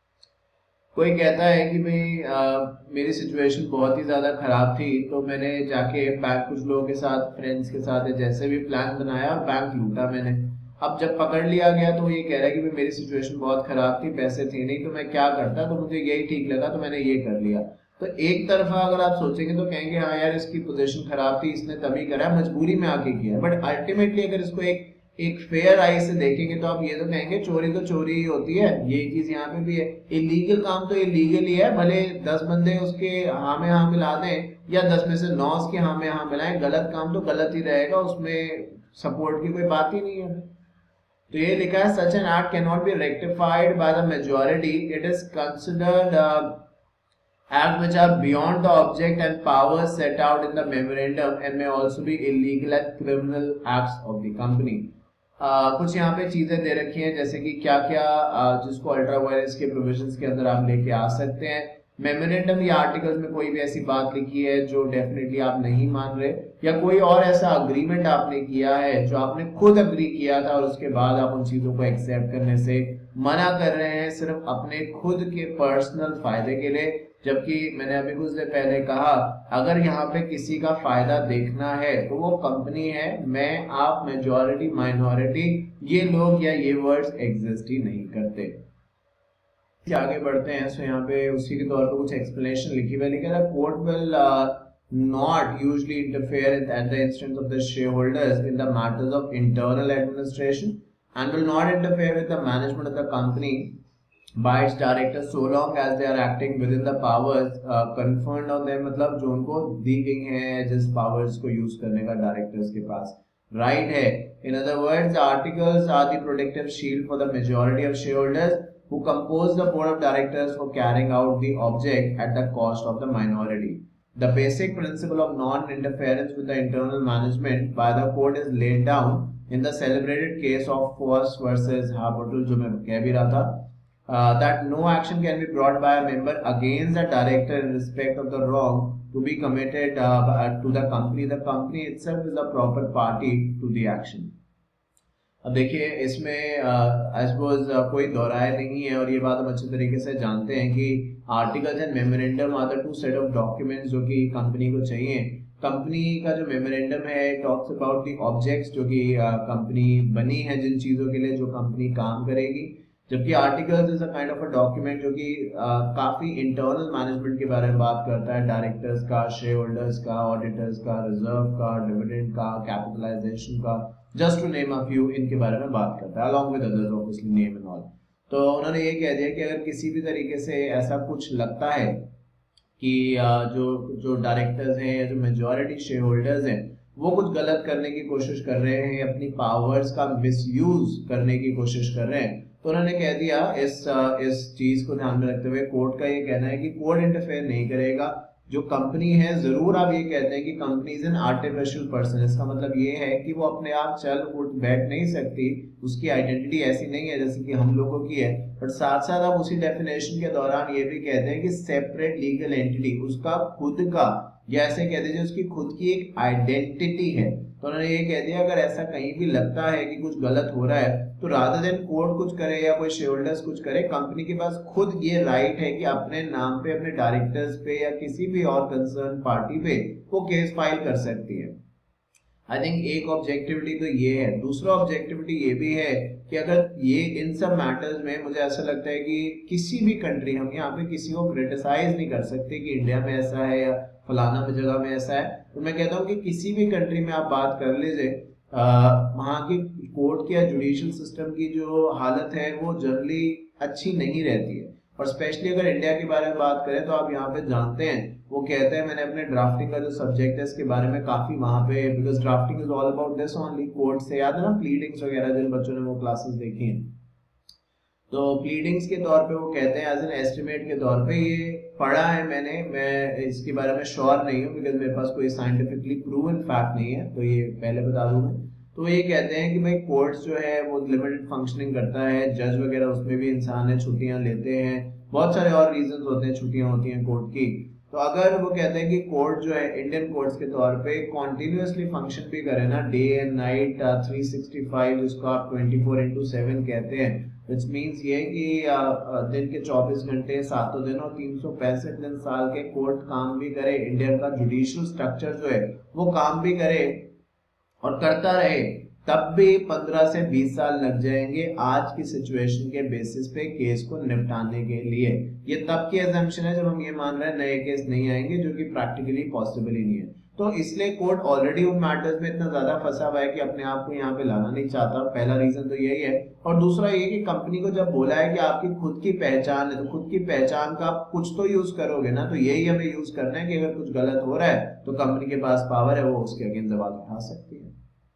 कोई कहता है कि भाई आ, मेरी सिचुएशन बहुत ही ज्यादा खराब थी, तो मैंने जाके बैंक कुछ लोगों के साथ, फ्रेंड्स के साथ जैसे भी प्लान बनाया और बैंक लूटा मैंने। अब जब पकड़ लिया गया तो ये कह रहा है कि भाई मेरी सिचुएशन बहुत खराब थी, पैसे थे नहीं, तो मैं क्या करता, तो मुझे यही ठीक लगा तो मैंने ये कर लिया। तो एक तरफा अगर आप सोचेंगे तो कहेंगे हाँ यार इसकी पोजीशन खराब थी, इसने तभी करा, मजबूरी में आके किया। बट अल्टीमेटली अगर इसको एक एक फेयर आई से देखेंगे तो आप ये तो कहेंगे चोरी तो चोरी ही होती है। ये चीज यहाँ पे भी है, इलीगल काम तो इलीगल ही है, भले दस बंदे उसके हाँ में हाँ मिला दें या दस में से नौ उसके हाँ में हाँ मिलाएं, गलत काम तो गलत ही रहेगा, उसमें सपोर्ट की कोई बात ही नहीं है। तो ये लिखा है such an act can not be rectified by the majority, it is considered act which are beyond the object and powers set out in the memorandum and may also be illegal and criminal acts of the company। uh, कुछ यहाँ पे चीजें दे रखी हैं जैसे कि क्या क्या uh, जिसको अल्ट्रा वायरस के प्रोविजंस के अंदर आप लेके आ सकते हैं। मेमोरेंडम या आर्टिकल्स में कोई भी ऐसी बात लिखी है जो डेफिनेटली आप नहीं मान रहे, या कोई और ऐसा अग्रीमेंट आपने किया है जो आपने खुद अग्री किया था और उसके बाद आप उन चीजों को एक्सेप्ट करने से मना कर रहे हैं सिर्फ अपने खुद के पर्सनल फायदे के लिए। जबकि मैंने अभी कुछ देर पहले कहा अगर यहाँ पे किसी का फायदा देखना है तो वो कंपनी है, मैं आप मेजॉरिटी माइनॉरिटी ये लोग या ये वर्ड्स एग्जिस्ट ही नहीं करते। आगे बढ़ते हैं। सो यहाँ पे उसी के तौर पर कुछ एक्सप्लेनेशन लिखी हुई, लिखा है court will not usually interfere at the instance of the shareholders in the matters of internal administration and will not interfere with the management of the company by its directors so long as they are acting within the powers uh, conferred on them। मतलब जो उनको दी गई हैं जिस powers को use करने का directors के पास right है। In other words, the articles are the protective shield for the majority of shareholders who compose the board of directors for carrying out the object at the cost of the minority। The basic principle of non-interference with the internal management by the court is laid down in the celebrated case of Foss versus Harbottle, जो मैं कह भी रहा था, uh, that no action can be brought by a member against the director in respect of the wrong to be committed uh, to the company। The company itself is the proper party to the action। अब देखिए इसमें I suppose कोई दोहराए नहीं है और ये बात हम अच्छे तरीके से जानते हैं कि articles and memorandum are the two set of documents जो कि कंपनी को चाहिए। कंपनी का जो मेमोरेंडम है टॉक्स अबाउट द ऑब्जेक्ट्स जो कि कंपनी बनी है, जिन चीज़ों के लिए जो कंपनी काम करेगी, जबकि articles is a kind of a document जो कि काफ़ी इंटरनल मैनेजमेंट के बारे में बात करता है, डायरेक्टर्स का, शेयर होल्डर्स का, ऑडिटर्स का, रिजर्व का, डिविडेंड का, कैपिटलाइजेशन का, just to name a few, इनके बारे में बात करता है along with others obviously name and all. तो उन्होंने ये कह दिया कि अगर किसी भी तरीके से ऐसा कुछ लगता है कि जो जो डायरेक्टर्स हैं या जो मेजॉरिटी शेयर होल्डर्स हैं वो कुछ गलत करने की कोशिश कर रहे हैं, अपनी पावर्स का मिसयूज करने की कोशिश कर रहे हैं, तो उन्होंने कह दिया इस इस चीज को ध्यान में रखते हुए कोर्ट का ये कहना है कि कोर्ट इंटरफेयर नहीं करेगा जो कंपनी है, जरूर आप ये कहते हैं कि company is an artificial person. इसका मतलब ये है कि वो अपने आप चल उठ बैठ नहीं सकती, उसकी आइडेंटिटी ऐसी नहीं है जैसे कि हम लोगों की है। बट साथ साथ आप उसी डेफिनेशन के दौरान ये भी कहते हैं कि सेपरेट लीगल एंटिटी, उसका खुद का, या ऐसे कह दीजिए उसकी खुद की एक आइडेंटिटी है। तो उन्होंने ये कह दिया अगर ऐसा कहीं भी लगता है कि कुछ गलत हो रहा है तो रादर देन कोर्ट कुछ करे या कोई शेयर होल्डर्स कुछ करे, कंपनी के पास खुद ये राइट है कि अपने नाम पे, अपने डायरेक्टर्स पे या किसी भी और कंसर्न पार्टी पे वो केस फाइल कर सकती है। आई थिंक एक ऑब्जेक्टिविटी तो ये है। दूसरा ऑब्जेक्टिविटी ये भी है कि अगर ये इन सब मैटर्स में मुझे ऐसा लगता है कि किसी भी कंट्री, हम यहाँ पे किसी को क्रिटिसाइज नहीं कर सकते कि इंडिया में ऐसा है या फलाना जगह में ऐसा है। तो मैं कहता हूँ कि किसी भी कंट्री में आप बात कर लीजिए, वहाँ की कोर्ट की या जुडिशियल सिस्टम की जो हालत है वो जनरली अच्छी नहीं रहती है। और स्पेशली अगर इंडिया के बारे में बात करें तो आप यहाँ पे जानते हैं, वो कहते हैं, मैंने अपने ड्राफ्टिंग का जो सब्जेक्ट है इसके बारे में काफी वहाँ पे, because drafting is all about this only, court से याद है ना प्लीडिंग्स वगैरह, जिन बच्चों ने वो क्लासेस देखी हैं, तो प्लीडिंग्स के तौर पे वो कहते हैं एज एन एस्टिमेट के तौर पे, ये पढ़ा है मैंने, मैं इसके बारे में श्योर नहीं हूँ बिकॉज मेरे पास कोई साइंटिफिकली प्रूवन फैक्ट नहीं है, तो ये पहले बता दूं मैं। तो ये कहते हैं कि भाई कोर्ट्स जो है वो लिमिटेड फंक्शनिंग करता है, जज वगैरह उसमें भी इंसान है, छुट्टियां लेते हैं, बहुत सारे और रीजंस होते हैं छुट्टियां होती हैं कोर्ट की। तो अगर वो कहते हैं कि कोर्ट जो है इंडियन कोर्ट्स के तौर पे कॉन्टिन्यूसली फंक्शन भी करे ना, day and night three sixty five, जिसको आप ट्वेंटी फोर इंटू सेवन कहते हैं, विच मीन्स ये कि दिन के चौबीस घंटे सातों दिन और तीन सौ पैंसठ दिन साल के कोर्ट काम भी करे, इंडियन का जुडिशियल स्ट्रक्चर जो है वो काम भी करे और करता रहे, तब भी पंद्रह से बीस साल लग जाएंगे आज की सिचुएशन के बेसिस पे केस को निपटाने के लिए। ये तब की एजम्पशन है जब हम ये मान रहे हैं नए केस नहीं आएंगे, जो कि प्रैक्टिकली पॉसिबल ही नहीं है। तो इसलिए कोर्ट ऑलरेडी उन मैटर्स में इतना ज्यादा फंसा हुआ है कि अपने आप को यहाँ पे लाना नहीं चाहता। पहला रीजन तो यही है। और दूसरा ये कि कंपनी को जब बोला है कि आपकी खुद की पहचान है, तो खुद की पहचान का आप कुछ तो यूज करोगे ना, तो यही हमें यूज करना है कि अगर कुछ गलत हो रहा है तो कंपनी के पास पावर है, वो उसके अगेंस्ट सवाल उठा सकती है।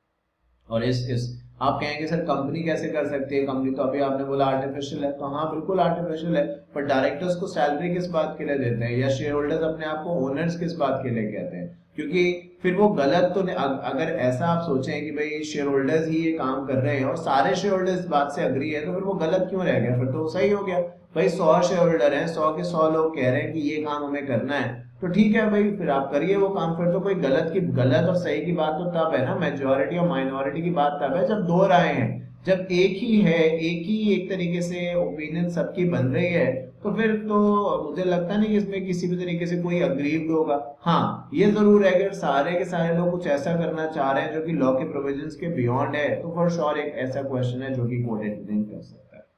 और इस इस आप कहेंगे सर कंपनी कैसे कर सकती है, कंपनी तो अभी आपने बोला आर्टिफिशियल है, तो हाँ बिल्कुल आर्टिफिशियल है, पर डायरेक्टर्स को सैलरी किस बात के लिए देते हैं, या शेयर होल्डर्स अपने आप को ओनर्स किस बात के लिए कहते हैं? क्योंकि फिर वो गलत तो नहीं, अगर ऐसा आप सोचें कि भाई शेयर होल्डर्स ही ये काम कर रहे हैं और सारे शेयर होल्डर्स इस बात से अग्री है, तो फिर वो गलत क्यों रह गया? फिर तो सही हो गया। भाई सौ शेयर होल्डर हैं, सौ के सौ लोग कह रहे हैं कि ये काम हमें करना है, तो ठीक है भाई, फिर आप करिए वो काम। फिर तो कोई गलत की गलत और सही की बात तो तब है ना, मेजॉरिटी और माइनॉरिटी की बात तब है जब दो राय हैं, जब एक ही है, एक ही एक तरीके से ओपिनियन सबकी बन रही है, तो फिर तो मुझे लगता नहीं कि इसमें किसी भी तरीके से कोई अग्रीव्ड होगा। हाँ ये जरूर है कि सारे के सारे लोग कुछ ऐसा करना चाह रहे हैं जो कि लॉ के प्रोविजंस के बियॉन्ड है, तो फॉर श्योर एक ऐसा क्वेश्चन है जो कि कोर्ट एंटरटेन कर सकता है।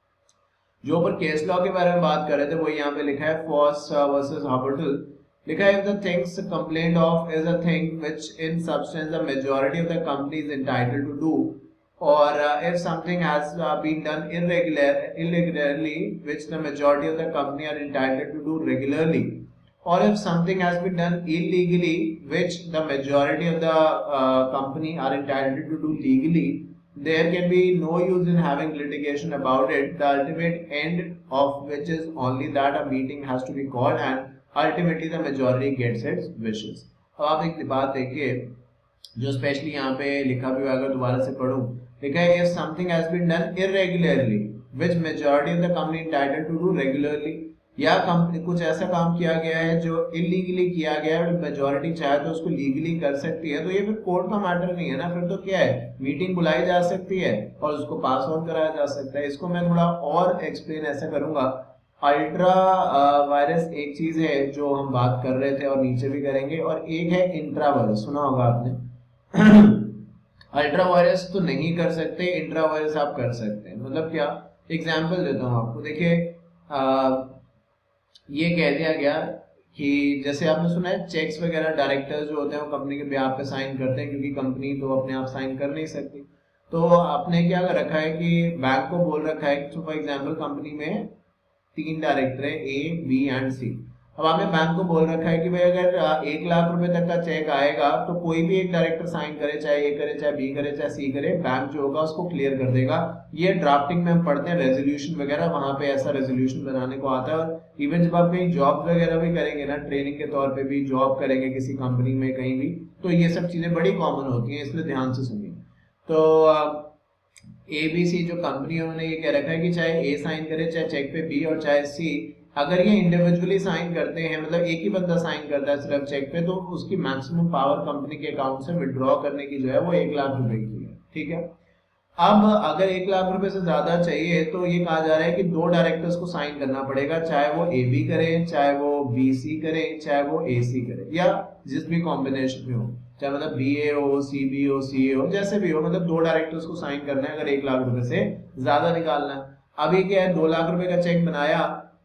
जो ऊपर केस लॉ के बारे में बात कर रहे थे वो यहाँ पे लिखा है फॉस वर्सेस हार्बर्टल, लिखा है if the things complained of is a thing which in substance the majority of the company is entitled to do, or uh, if something has uh, been done irregular irregularly which the majority of the company are entitled to do regularly, or if something has been done illegally which the majority of the uh, company are entitled to do legally, there can be no use in having litigation about it. The ultimate end of which is only that a meeting has to be called and ultimately the majority gets its wishes। अब आप एक बात देखिए जो specially यहाँ पे लिखा भी हुआ, अगर दोबारा से पढ़ूं, लिखा है if something has been done irregularly which majority of the company entitled to do regularly, या कंपनी कुछ ऐसा काम किया गया है जो इलीगली किया गया है, मेजोरिटी चाहे तो उसको लीगली कर सकती है, तो ये फिर कोर्ट का मैटर नहीं है ना, फिर तो क्या है, मीटिंग बुलाई जा सकती है और उसको पास ऑन कराया जा सकता है। इसको मैं थोड़ा और एक्सप्लेन ऐसा करूंगा। अल्ट्रा वायरस एक चीज है जो हम बात कर रहे थे और नीचे भी करेंगे, और एक है इंट्रा वायरस, सुना होगा आपने। अल्ट्रा वायरस तो नहीं कर सकते, इंट्रा वायरस आप कर सकते हैं। मतलब क्या, एग्जांपल देता हूं आपको। देखिए ये कह दिया गया कि जैसे आपने सुना है चेक्स वगैरह डायरेक्टर्स जो होते हैं वो कंपनी के बेहाफ पे साइन करते हैं, क्योंकि कंपनी तो अपने आप साइन कर नहीं सकती। तो आपने क्या कर रखा है कि बैंक को बोल रखा है कि फॉर एग्जाम्पल कंपनी में तीन डायरेक्टर है, ए बी एंड सी। अब आपने बैंक को बोल रखा है कि भाई अगर एक लाख रुपए तक का चेक आएगा तो कोई भी एक डायरेक्टर साइन करे, चाहे ए करे, चाहे बी करे, चाहे सी करे, बैंक जो होगा उसको क्लियर कर देगा। ये ड्राफ्टिंग में हम पढ़ते हैं, रेजोल्यूशन वगैरह, वहां पे ऐसा रेजोल्यूशन बनाने को आता है। और इवन जब आप कहीं जॉब वगैरह भी करेंगे ना, ट्रेनिंग के तौर पे भी जॉब करेंगे किसी कंपनी में कहीं भी, तो ये सब चीजें बड़ी कॉमन होती हैं, इसलिए ध्यान से सुनिए। तो ए बी सी जो कंपनी है उन्होंने ये कह रखा है कि चाहे ए साइन करे, चाहे चेक पे बी, और चाहे सी, अगर ये इंडिविजुअली साइन करते हैं, मतलब एक ही बंदा साइन करता है सिर्फ चेक पे, तो उसकी मैक्सिमम पावर कंपनी के अकाउंट से विड्रॉ करने की जो है वो एक लाख रुपए की है। ठीक है, अब अगर एक लाख रुपए से ज्यादा चाहिए तो ये कहा जा रहा है कि दो डायरेक्टर्स को साइन करना पड़ेगा, चाहे वो ए बी करे, चाहे वो बी सी करे, चाहे वो ए सी करे, या जिस भी कॉम्बिनेशन में हो, चाहे मतलब बी ए हो, सी बी हो, सी ए हो, जैसे भी हो, मतलब दो डायरेक्टर्स को साइन करना है अगर एक लाख रुपए से ज्यादा निकालना है। अब ये क्या है, दो लाख रुपए का चेक बनाया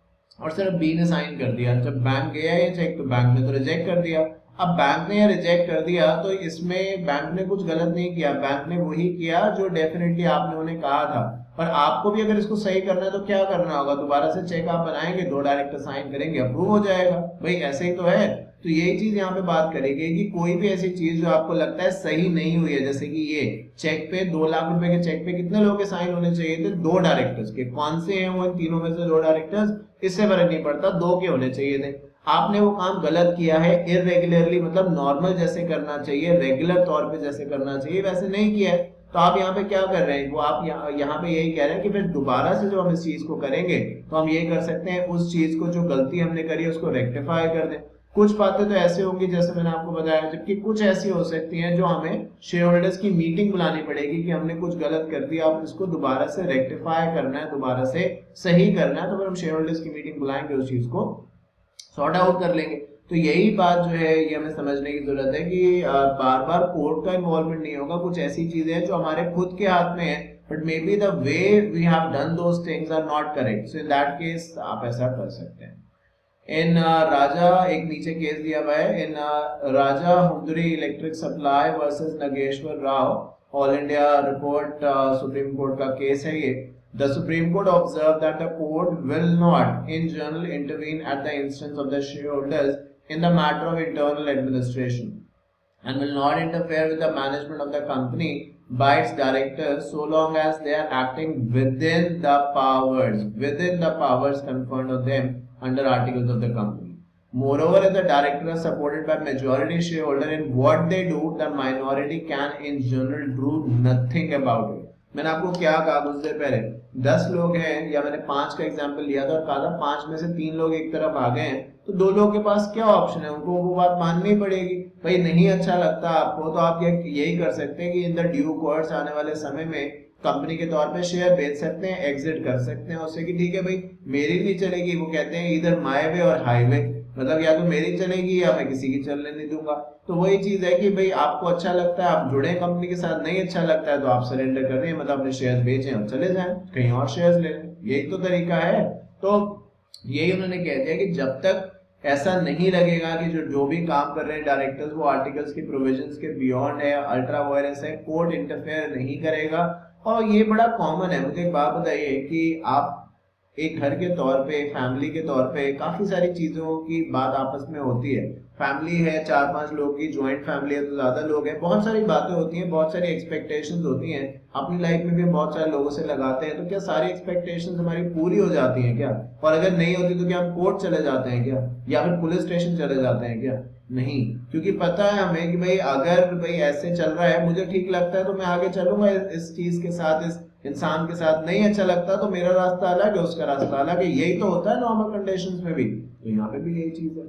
और सिर्फ बी ने साइन कर दिया, जब बैंक गया ये चेक तो बैंक ने तो रिजेक्ट कर दिया। अब बैंक ने रिजेक्ट कर दिया तो इसमें बैंक ने कुछ गलत नहीं किया, बैंक ने वही किया जो डेफिनेटली आपने उन्हें कहा था। पर आपको भी अगर इसको सही करना है तो क्या करना होगा, दोबारा से चेक आप बनाएंगे, दो डायरेक्टर साइन करेंगे, अप्रूव हो जाएगा। भाई ऐसे ही तो है। तो यही चीज यहाँ पे बात करेगी कि कोई भी ऐसी चीज जो आपको लगता है सही नहीं हुई है, जैसे कि ये चेक पे दो लाख रुपए के चेक पे कितने लोगों के साइन होने चाहिए थे, दो डायरेक्टर्स के, कौन से हैं वो, इन तीनों में से दो डायरेक्टर्स, इससे फर्क नहीं पड़ता, दो के होने चाहिए थे। आपने वो काम गलत किया है, इरेगुलरली, मतलब नॉर्मल जैसे करना चाहिए, रेगुलर तौर पे जैसे करना चाहिए वैसे नहीं किया है, तो आप यहाँ पे क्या कर रहे हैं, वो आप यहाँ यहाँ पे यही कह रहे हैं कि फिर दोबारा से जो हम इस चीज को करेंगे तो हम ये कर सकते हैं, उस चीज को जो गलती हमने करी है उसको रेक्टिफाई कर दें। कुछ बातें तो ऐसे होंगी जैसे मैंने आपको बताया, जबकि कुछ ऐसी हो सकती हैं जो हमें शेयर होल्डर्स की मीटिंग बुलानी पड़ेगी कि हमने कुछ गलत कर दिया, आप इसको दोबारा से रेक्टिफाई करना है, दोबारा से सही करना है, तो फिर हम शेयर होल्डर्स की मीटिंग बुलाएंगे, उस चीज को सॉर्ट आउट कर लेंगे। तो यही बात जो है ये हमें समझने की जरूरत है कि बार बार कोर्ट का इन्वॉल्वमेंट नहीं होगा, कुछ ऐसी चीजें हैं जो हमारे खुद के हाथ में है, but may be the way we have done those things are not correct, so in that case आप ऐसा कर सकते हैं। इन uh, राजा, एक नीचे केस दिया हुआ है, in uh, Rajahmundry electric supply versus Nageshwara Rao, all India report, supreme court का केस है ये। The Supreme Court observed that the court will not, in general, intervene at the instance of the shareholders in the matter of internal administration, and will not interfere with the management of the company by its directors so long as they are acting within the powers, within the powers conferred on them under articles of the company. Moreover, if the directors are supported by majority shareholder in what they do, the minority can in general do nothing about it. मैंने आपको क्या कहा कुछ देर पहले, दस लोग हैं, या मैंने पांच का एग्जांपल लिया था और कहा था पांच में से तीन लोग एक तरफ आ गए हैं, तो दो लोगों के पास क्या ऑप्शन है, उनको वो बात माननी पड़ेगी। भाई नहीं अच्छा लगता आपको तो आप यही कर सकते हैं कि इन द ड्यू कोर्स आने वाले समय में कंपनी के तौर पे शेयर बेच सकते हैं, एग्जिट कर सकते हैं उससे, कि ठीक है भाई मेरी नहीं चलेगी, वो कहते हैं इधर माय वे और हाईवे, मतलब या तो मेरी चलेगी या मैं किसी की चलने नहीं दूंगा। तो वही चीज है कि भाई आपको अच्छा लगता है आप जुड़े कंपनी के साथ, नहीं अच्छा लगता है तो आप सरेंडर कर दें, मतलब अपने शेयर बेचें और चले जाएं, कहीं और शेयर ले लें, यही तो तरीका है। तो यही उन्होंने कह दिया कि जब तक ऐसा नहीं लगेगा कि जो जो भी काम कर रहे हैं डायरेक्टर्स वो आर्टिकल्स के प्रोविजंस के बियॉन्ड है, अल्ट्रा वायरस है, कोर्ट इंटरफेयर नहीं करेगा। और ये बड़ा कॉमन है। मुझे एक बात बताइए कि आप एक घर के तौर पे, फैमिली के तौर पे काफी सारी चीजों की बात आपस में होती है, फैमिली है चार पांच लोग की, ज्वाइंट फैमिली है तो ज्यादा लोग हैं, बहुत सारी बातें होती हैं, बहुत सारी एक्सपेक्टेशंस होती हैं, अपनी लाइफ में भी बहुत सारे लोगों से लगाते हैं, तो क्या सारी एक्सपेक्टेशंस हमारी पूरी हो जाती हैं क्या? और अगर नहीं होती तो क्या हम कोर्ट चले जाते हैं क्या, या फिर पुलिस स्टेशन चले जाते हैं क्या? नहीं, क्योंकि पता है हमें कि भाई अगर भाई ऐसे चल रहा है, मुझे ठीक लगता है तो मैं आगे चलूंगा इस चीज के साथ, इस इंसान के साथ, नहीं अच्छा लगता तो मेरा रास्ता अलग है, उसका रास्ता अलग है। यही तो होता है नॉर्मल कंडीशंस में भी, तो यहाँ पे भी यही चीज है।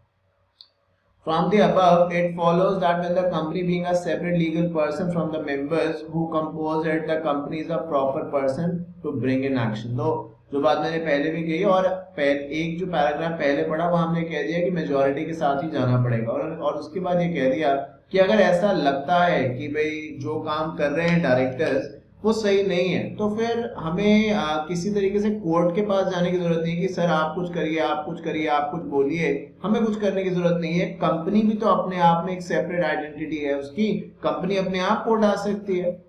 From the above, it follows that when the company being a separate legal person from the members who compose it, the company is a proper person to bring in action. तो जो बात मैंने पहले भी कही, और एक जो पैराग्राफ पहले पढ़ा वो हमने कह दिया कि मेजॉरिटी के साथ ही जाना पड़ेगा, और और उसके बाद ये कह दिया कि अगर ऐसा लगता है कि भाई जो काम कर रहे हैं डायरेक्टर्स वो सही नहीं है, तो फिर हमें आ, किसी तरीके से कोर्ट के पास जाने की जरूरत नहीं है कि सर आप कुछ करिए, आप कुछ करिए, आप कुछ बोलिए, हमें कुछ करने की जरूरत नहीं है। कंपनी भी तो अपने आप में एक सेपरेट आइडेंटिटी है उसकी, कंपनी अपने आप कोर्ट आ सकती है।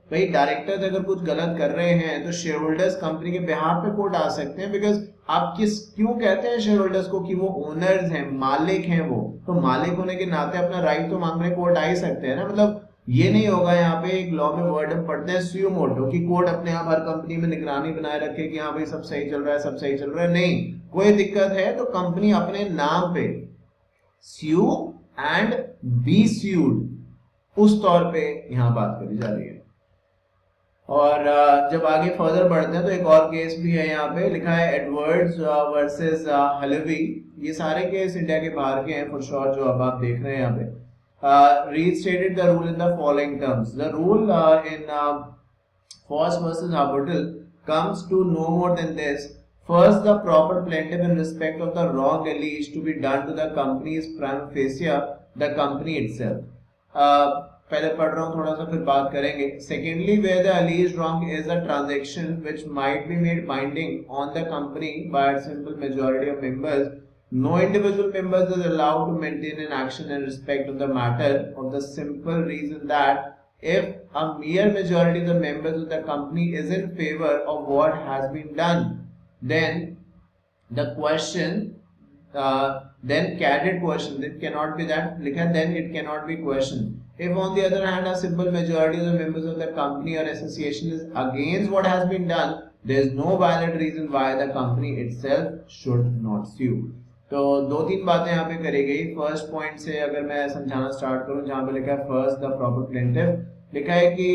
भाई डायरेक्टर्स अगर कुछ गलत कर रहे हैं तो शेयर होल्डर्स कंपनी के बिहाफ पे कोर्ट आ सकते हैं, बिकॉज आप किस क्यों कहते हैं शेयर होल्डर्स को कि वो ओनर्स हैं, मालिक हैं, वो तो मालिक होने के नाते अपना राइट तो मांगने कोर्ट आ ही सकते हैं ना। मतलब ये नहीं होगा यहाँ पे एक लॉ में वर्ड हम पढ़ते हैं सुयो मोटो कि कोर्ट अपने आप हर कंपनी में निगरानी बनाए रखे कि हाँ भाई सब सही चल रहा है, सब सही चल रहा है। नहीं, कोई दिक्कत है तो कंपनी अपने नाम पे स्यू एंड बी स्यूड उस तौर पे यहाँ बात करी जा रही है। और जब आगे फर्दर बढ़ते हैं तो एक और केस भी है, यहाँ पे लिखा है एडवर्ड्स वर्सेस हलवी। ये सारे केस इंडिया के बाहर के हैं फॉर श्योर, जो अब आप देख रहे हैं यहाँ पे। restated the rule in the following terms. The rule uh, in uh, Foss versus Habertel comes to no more than this. First, the proper plaintiff in respect of the wrong alleged to be done to the company is prima facie the company itself. Uh, पहले पढ़ रहा हूँ थोड़ा सा, फिर बात करेंगे। Secondly, where the alleged wrong is a transaction which might be made binding on the company by a simple majority of members, no individual members is allowed to maintain an action in respect of the matter of the simple reason that if a mere majority of the members of the company is in favor of what has been done, then the question uh, then candid question, it cannot be that लिखा, then it cannot be questioned. If on the other hand a simple majority of the members of the company or association is against what has been done, there is no valid reason why the company itself should not sue. तो दो तीन बातें यहाँ पे करी गई। First point से अगर मैं समझाना स्टार्ट करूँ, जहाँ पे लिखा है फर्स्ट द प्रॉपर प्लेंटिफ, लिखा है कि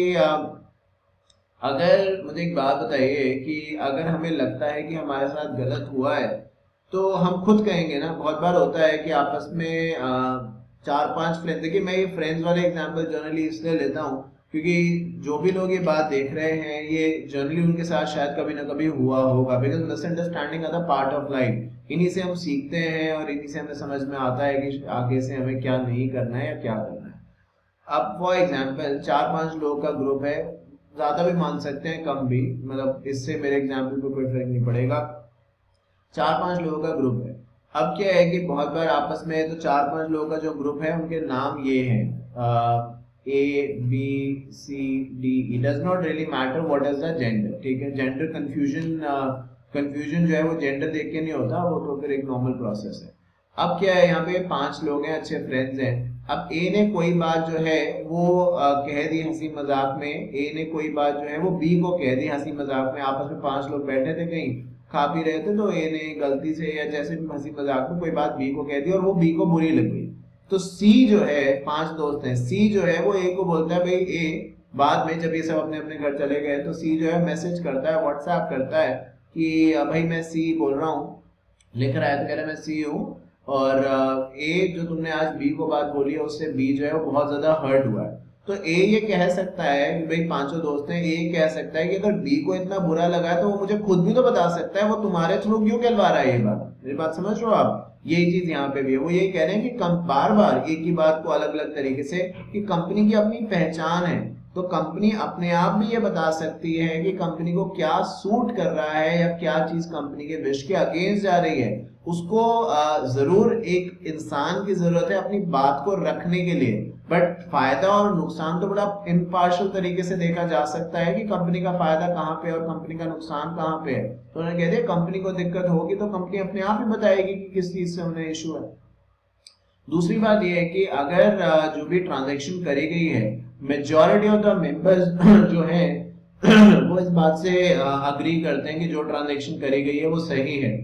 अगर मुझे एक बात बताइए कि अगर हमें लगता है कि हमारे साथ गलत हुआ है तो हम खुद कहेंगे ना। बहुत बार होता है कि आपस में आ, चार पांच फ्रेंड्स, देखिए मैं ये फ्रेंड्स वाले एग्जांपल जनरली इसलिए लेता हूँ क्योंकि जो भी लोग ये बात देख रहे हैं ये जनरली उनके साथ शायद कभी ना कभी हुआ होगा, because misunderstanding are the part of life. इन्हीं से हम सीखते हैं और इन्हीं से हमें समझ में आता है कि आगे से हमें क्या नहीं करना है या क्या करना है। अब फॉर एग्जाम्पल चार पांच लोगों का ग्रुप है, ज्यादा भी मान सकते हैं कम भी, मतलब इससे मेरे एग्जाम्पल को कोई फर्क नहीं पड़ेगा। चार पांच लोगों का ग्रुप है। अब क्या है कि बहुत बार आपस में तो चार पांच लोगों का जो ग्रुप है उनके नाम ये हैं A B C D, it does not really matter what is the gender, ठीक है। जेंडर कंफ्यूजन कंफ्यूजन जो है वो जेंडर देख के नहीं होता, वो तो फिर एक नॉर्मल प्रोसेस है। अब क्या है, यहाँ पे पांच लोग हैं, अच्छे फ्रेंड्स हैं। अब ए ने कोई बात जो है वो आ, कह दी हंसी मजाक में, ए ने कोई बात जो है वो बी को कह दी हंसी मजाक में। आपस में पांच लोग बैठे थे कहीं खा पी रहे थे, तो ए ने गलती से या जैसे भी हंसी मजाक में कोई बात बी को कह दी और वो बी को बुरी लग गई। तो सी जो है, पांच दोस्त हैं, सी जो है वो ए को बोलता है भाई ए, बाद में जब ये सब अपने अपने घर चले गए तो सी जो है मैसेज करता है, व्हाट्सएप करता है कि भाई मैं सी बोल रहा हूँ, लिख रहा है तो कह रहा है मैं सी हूँ, और ए जो तुमने आज बी को बात बोली है उससे बी जो है वो बहुत ज्यादा हर्ट हुआ है। तो ए ये कह सकता है कि भाई पांचों दोस्त हैं, ए कह सकता है कि अगर बी को इतना बुरा लगा है तो वो मुझे खुद भी तो बता सकता है, वो तुम्हारे थ्रू क्यों कहलवा रहा है। ये बात, मेरी बात समझ रहे हो आप? यही चीज यहाँ पे भी है। वो ये कह रहे हैं कि कम बार बार एक ही बात को अलग अलग तरीके से, कि कंपनी की अपनी पहचान है, तो कंपनी अपने आप भी ये बता सकती है कि कंपनी को क्या सूट कर रहा है या क्या चीज कंपनी के विश के अगेंस्ट जा रही है। उसको जरूर एक इंसान की जरूरत है अपनी बात को रखने के लिए, बट फायदा और नुकसान तो बड़ा इम्पार्शियल तरीके से देखा जा सकता है कि कंपनी का फायदा कहाँ पे और कंपनी का नुकसान कहाँ पे है। तो उन्होंने कह दिया कंपनी को दिक्कत होगी तो कंपनी अपने आप ही बताएगी कि किस चीज से उन्हें इशू है। दूसरी बात यह है कि अगर जो भी ट्रांजेक्शन करी गई है, मेजॉरिटी ऑफ द मेंबर्स जो है वो इस बात से अग्री करते हैं कि जो ट्रांजेक्शन करी गई है वो सही है,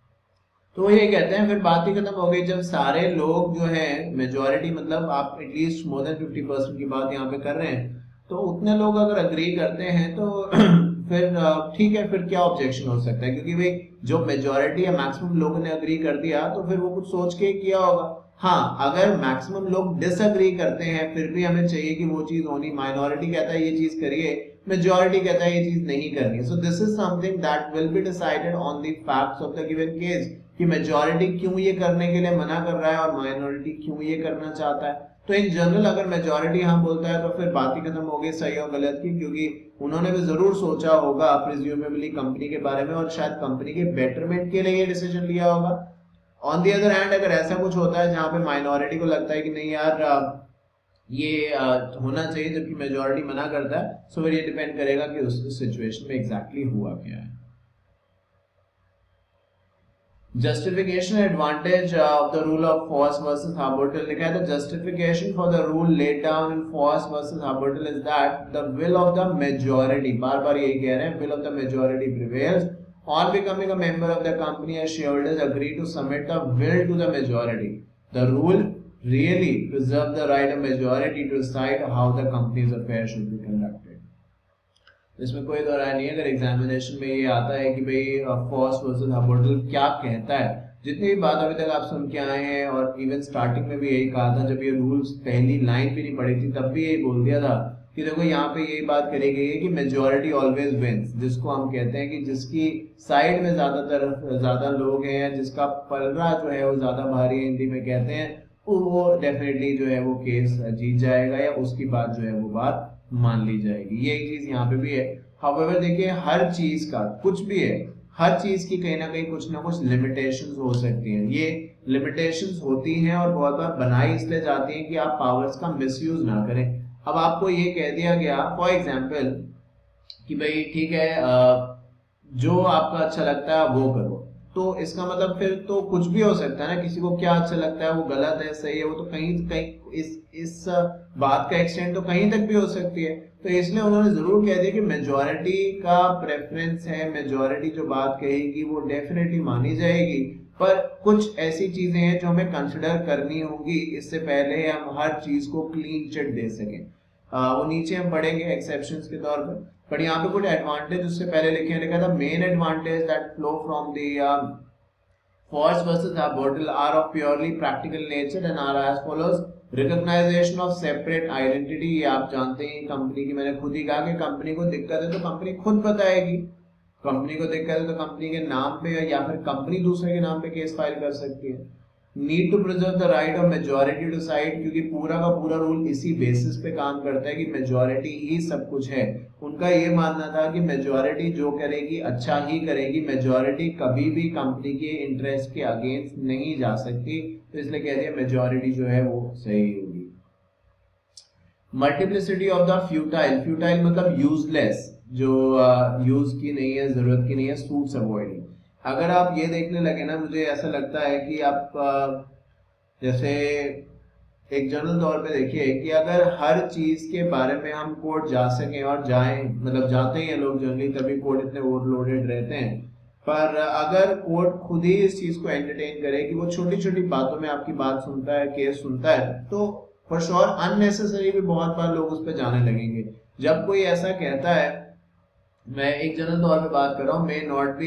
तो ये कहते हैं, फिर बात ही खत्म हो गई। जब सारे लोग जो है मेजॉरिटी, मतलब आप at least more than fifty percent की बात यहाँ पे कर रहे हैं, तो उतने लोग अगर अग्री करते हैं तो फिर ठीक है, फिर क्या ऑब्जेक्शन हो सकता है, क्योंकि भाई जो मेजॉरिटी या मैक्सिमम लोगों ने अग्री कर दिया तो फिर वो कुछ सोच के किया होगा। हाँ, अगर मैक्सिमम लोग डिसअग्री करते हैं फिर भी हमें चाहिए कि वो चीज होनी, माइनॉरिटी कहता है ये चीज करिए, मेजॉरिटी कहता है ये चीज नहीं करनी है। So this is something that will be decided on the facts of the given case, कि मेजॉरिटी क्यों ये करने के लिए मना कर रहा है और माइनॉरिटी क्यों ये करना चाहता है। तो इन जनरल अगर मेजॉरिटी हाँ बोलता है तो फिर बात ही खत्म हो गई सही और गलत की, क्योंकि उन्होंने भी जरूर सोचा होगा प्रिज्यूमेबली कंपनी के बारे में और शायद कंपनी के बेटरमेंट के लिए ये डिसीजन लिया होगा। ऑन दी अदर हैंड अगर ऐसा कुछ होता है जहां पे माइनॉरिटी को लगता है कि नहीं यार ये आ, होना चाहिए, जबकि मेजॉरिटी मना करता है। सो फिर ये डिपेंड करेगा कि उस सिचुएशन में एग्जैक्टली हुआ क्या है। Justification advantage of the rule of Foss versus Harbottle लिखा है। The justification for the rule laid down in Foss versus Harbottle is that the will of the majority, बार बार यही कह रहे हैं, will of the majority prevails on becoming a member of the company as shareholders agree to submit the will to the majority. The rule really preserves the right of majority to decide how the company's affairs should be conducted. इसमें कोई दो राय नहीं है। अगर examination में ये आता है कि भाई फॉर्स वर्सेस हार्बोटल क्या कहता है, जितनी भी बात अभी तक आप सुन के आए हैं, और इवन स्टार्टिंग में भी यही कहा था, जब ये रूल्स पहली लाइन भी नहीं पढ़ी थी तब भी यही बोल दिया था कि देखो यहाँ पे यही बात करी गई है कि मेजॉरिटी ऑलवेज विंस, जिसको हम कहते हैं कि जिसकी साइड में ज्यादातर ज्यादा लोग हैं, या जिसका पलड़ा जो है वो ज्यादा भारी है, हिंदी में कहते हैं, वो डेफिनेटली जो है वो केस जीत जाएगा, या उसकी बात जो है वो बात मान ली जाएगी। ये एक चीज यहाँ पे भी है। हाउएवर देखिए, हर चीज का कुछ भी है, हर चीज की कहीं ना कहीं कुछ ना कुछ लिमिटेशंस हो सकती हैं। ये लिमिटेशंस होती हैं और बहुत बार बनाई इसलिए जाती हैं कि आप पावर्स का मिसयूज ना करें। अब आपको ये कह दिया गया फॉर एग्जाम्पल कि भाई ठीक है, जो आपका अच्छा लगता है वो करो, तो इसका मतलब फिर तो कुछ भी हो सकता है ना, किसी को क्या अच्छा लगता है, वो गलत है सही है, वो तो कहीं कहीं इस इस बात का एक्सटेंड तो कहीं तक भी हो सकती है। तो इसलिए उन्होंने जरूर कह दिया कि मेजॉरिटी का प्रेफरेंस है, मेजॉरिटी जो बात कहेगी वो डेफिनेटली मानी जाएगी, पर कुछ ऐसी चीजें हैं जो हमें कंसिडर करनी होंगी इससे पहले हम हर चीज को क्लीन चिट दे सकें। आ, वो नीचे हम पढ़ेंगे एक्सेप्शंस के तौर पर, पर यहाँ पे कुछ एडवांटेज उससे पहले लिखे लिखा था। Main advantage that flow from the force versus Habertle are of purely practical nature and are as follows. Recognition of separate identity, ये आप जानते हैं कंपनी की, मैंने खुद ही कहा कि कंपनी को दिक्कत है तो कंपनी खुद बताएगी, कंपनी को दिक्कत है तो कंपनी के नाम पे या फिर कंपनी दूसरे के नाम पे केस फाइल कर सकती है। Need to preserve the right of majority to decide, क्योंकि पूरा का पूरा रूल इसी बेसिस पे काम करता है कि मेजॉरिटी ही सब कुछ है। उनका ये मानना था कि मेजॉरिटी जो करेगी अच्छा ही करेगी, मेजॉरिटी कभी भी कंपनी के इंटरेस्ट के अगेंस्ट नहीं जा सकती, तो इसलिए कह दिया मेजॉरिटी जो है वो सही होगी। Multiplicity of the futile, futile मतलब यूजलेस, जो यूज uh, की नहीं है, जरूरत की नहीं है, सूट्स अवॉइडिंग। अगर आप ये देखने लगे ना, मुझे ऐसा लगता है कि आप जैसे एक जनरल तौर पे देखिए कि अगर हर चीज के बारे में हम कोर्ट जा सकें, और जाएं, मतलब जाते ही हैं लोग जनरली, तभी कोर्ट इतने ओवरलोडेड रहते हैं, पर अगर कोर्ट खुद ही इस चीज को एंटरटेन करे कि वो छोटी छोटी बातों में आपकी बात सुनता है, केस सुनता है, तो फॉर श्योर अननेसेसरी भी बहुत बार लोग उस पर जाने लगेंगे। जब कोई ऐसा कहता है, मैं एक जनरल तौर पे बात कर रहा हूँ, मे नॉट बी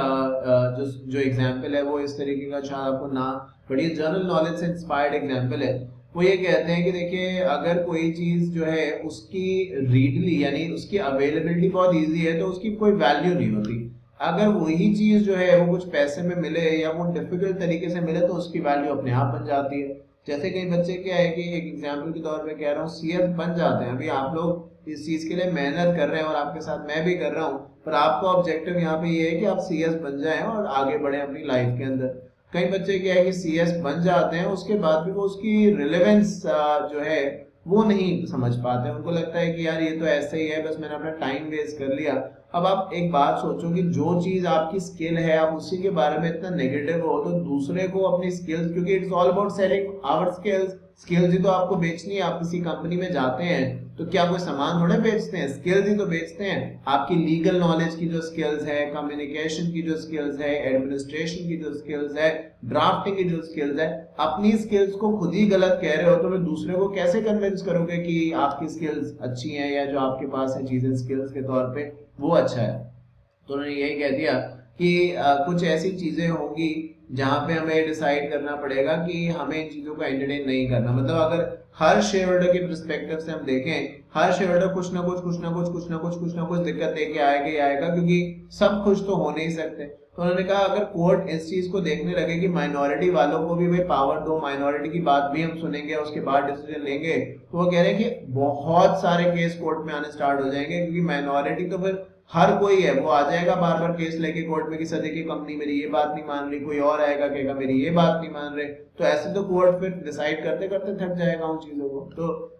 जो जो एग्जाम्पल है वो इस तरीके का शायद आपको ना, बट ये जनरल नॉलेज से इंस्पायर्ड एग्जाम्पल है। वो ये कहते हैं कि देखिए, अगर कोई चीज जो है उसकी रीडली यानी उसकी अवेलेबिलिटी बहुत इजी है तो उसकी कोई वैल्यू नहीं होती। अगर वही चीज जो है वो कुछ पैसे में मिले या वो डिफिकल्ट तरीके से मिले तो उसकी वैल्यू अपने आप बन जाती है। जैसे कई बच्चे क्या है कि एक एग्जाम्पल के तौर पे कह रहा हूँ, सीएस बन जाते हैं। अभी आप लोग इस चीज के लिए मेहनत कर रहे हैं और आपके साथ मैं भी कर रहा हूँ, पर आपका ऑब्जेक्टिव यहाँ पे ये है कि आप सीएस बन जाएं और आगे बढ़े अपनी लाइफ के अंदर। कई बच्चे क्या है कि सीएस बन जाते हैं, उसके बाद भी वो उसकी रिलेवेंस जो है वो नहीं समझ पाते। उनको लगता है कि यार ये तो ऐसे ही है, बस मैंने अपना टाइम वेस्ट कर लिया। अब आप एक बात सोचो कि जो चीज आपकी स्किल है आप उसी के बारे में इतना नेगेटिव हो, तो दूसरे को अपनी स्किल्स, क्योंकि it's all about selling our skills, skills ही तो आपको बेचनी है। आप किसी कंपनी में जाते हैं तो क्या कोई सामान थोड़े बेचते हैं, स्किल्स ही तो बेचते हैं। आपकी लीगल नॉलेज की जो स्किल्स है, कम्युनिकेशन की जो स्किल्स है, एडमिनिस्ट्रेशन की जो स्किल्स है, ड्राफ्टिंग की जो स्किल्स है, अपनी स्किल्स को खुद ही गलत कह रहे हो तो फिर दूसरे को कैसे कन्विंस करोगे कि आपकी स्किल्स अच्छी हैं या जो आपके पास है चीजें स्किल्स के तौर पे वो अच्छा है। तो उन्होंने यही कह दिया कि आ, कुछ ऐसी चीजें होंगी जहां पे हमें डिसाइड करना पड़ेगा कि हमें इन चीजों को एंटरटेन नहीं करना। मतलब अगर हर शेयर होल्डर के पर्सपेक्टिव से हम देखें, हर शेयर होल्डर कुछ ना कुछ कुछ ना कुछ कुछ ना कुछ कुछ ना कुछ दिक्कत लेके आएगा ही आएगा, क्योंकि सब खुश तो हो नहीं सकते। तो उन्होंने कहा अगर कोर्ट इस चीज को देखने लगे कि माइनॉरिटी वालों को भी भाई पावर दो, माइनॉरिटी की बात भी हम सुनेंगे और उसके बाद डिसीजन लेंगे, तो वो कह रहे हैं कि बहुत सारे केस कोर्ट में आने स्टार्ट हो जाएंगे, क्योंकि माइनॉरिटी तो फिर हर कोई है, वो आ जाएगा बार बार केस लेके कोर्ट में कि सर देखिए कंपनी मेरी ये बात नहीं मान रही, कोई और आएगा कहेगा मेरी ये बात नहीं मान रहे, तो ऐसे तो कोर्ट फिर डिसाइड करते करते थक जाएगा उन चीजों को। तो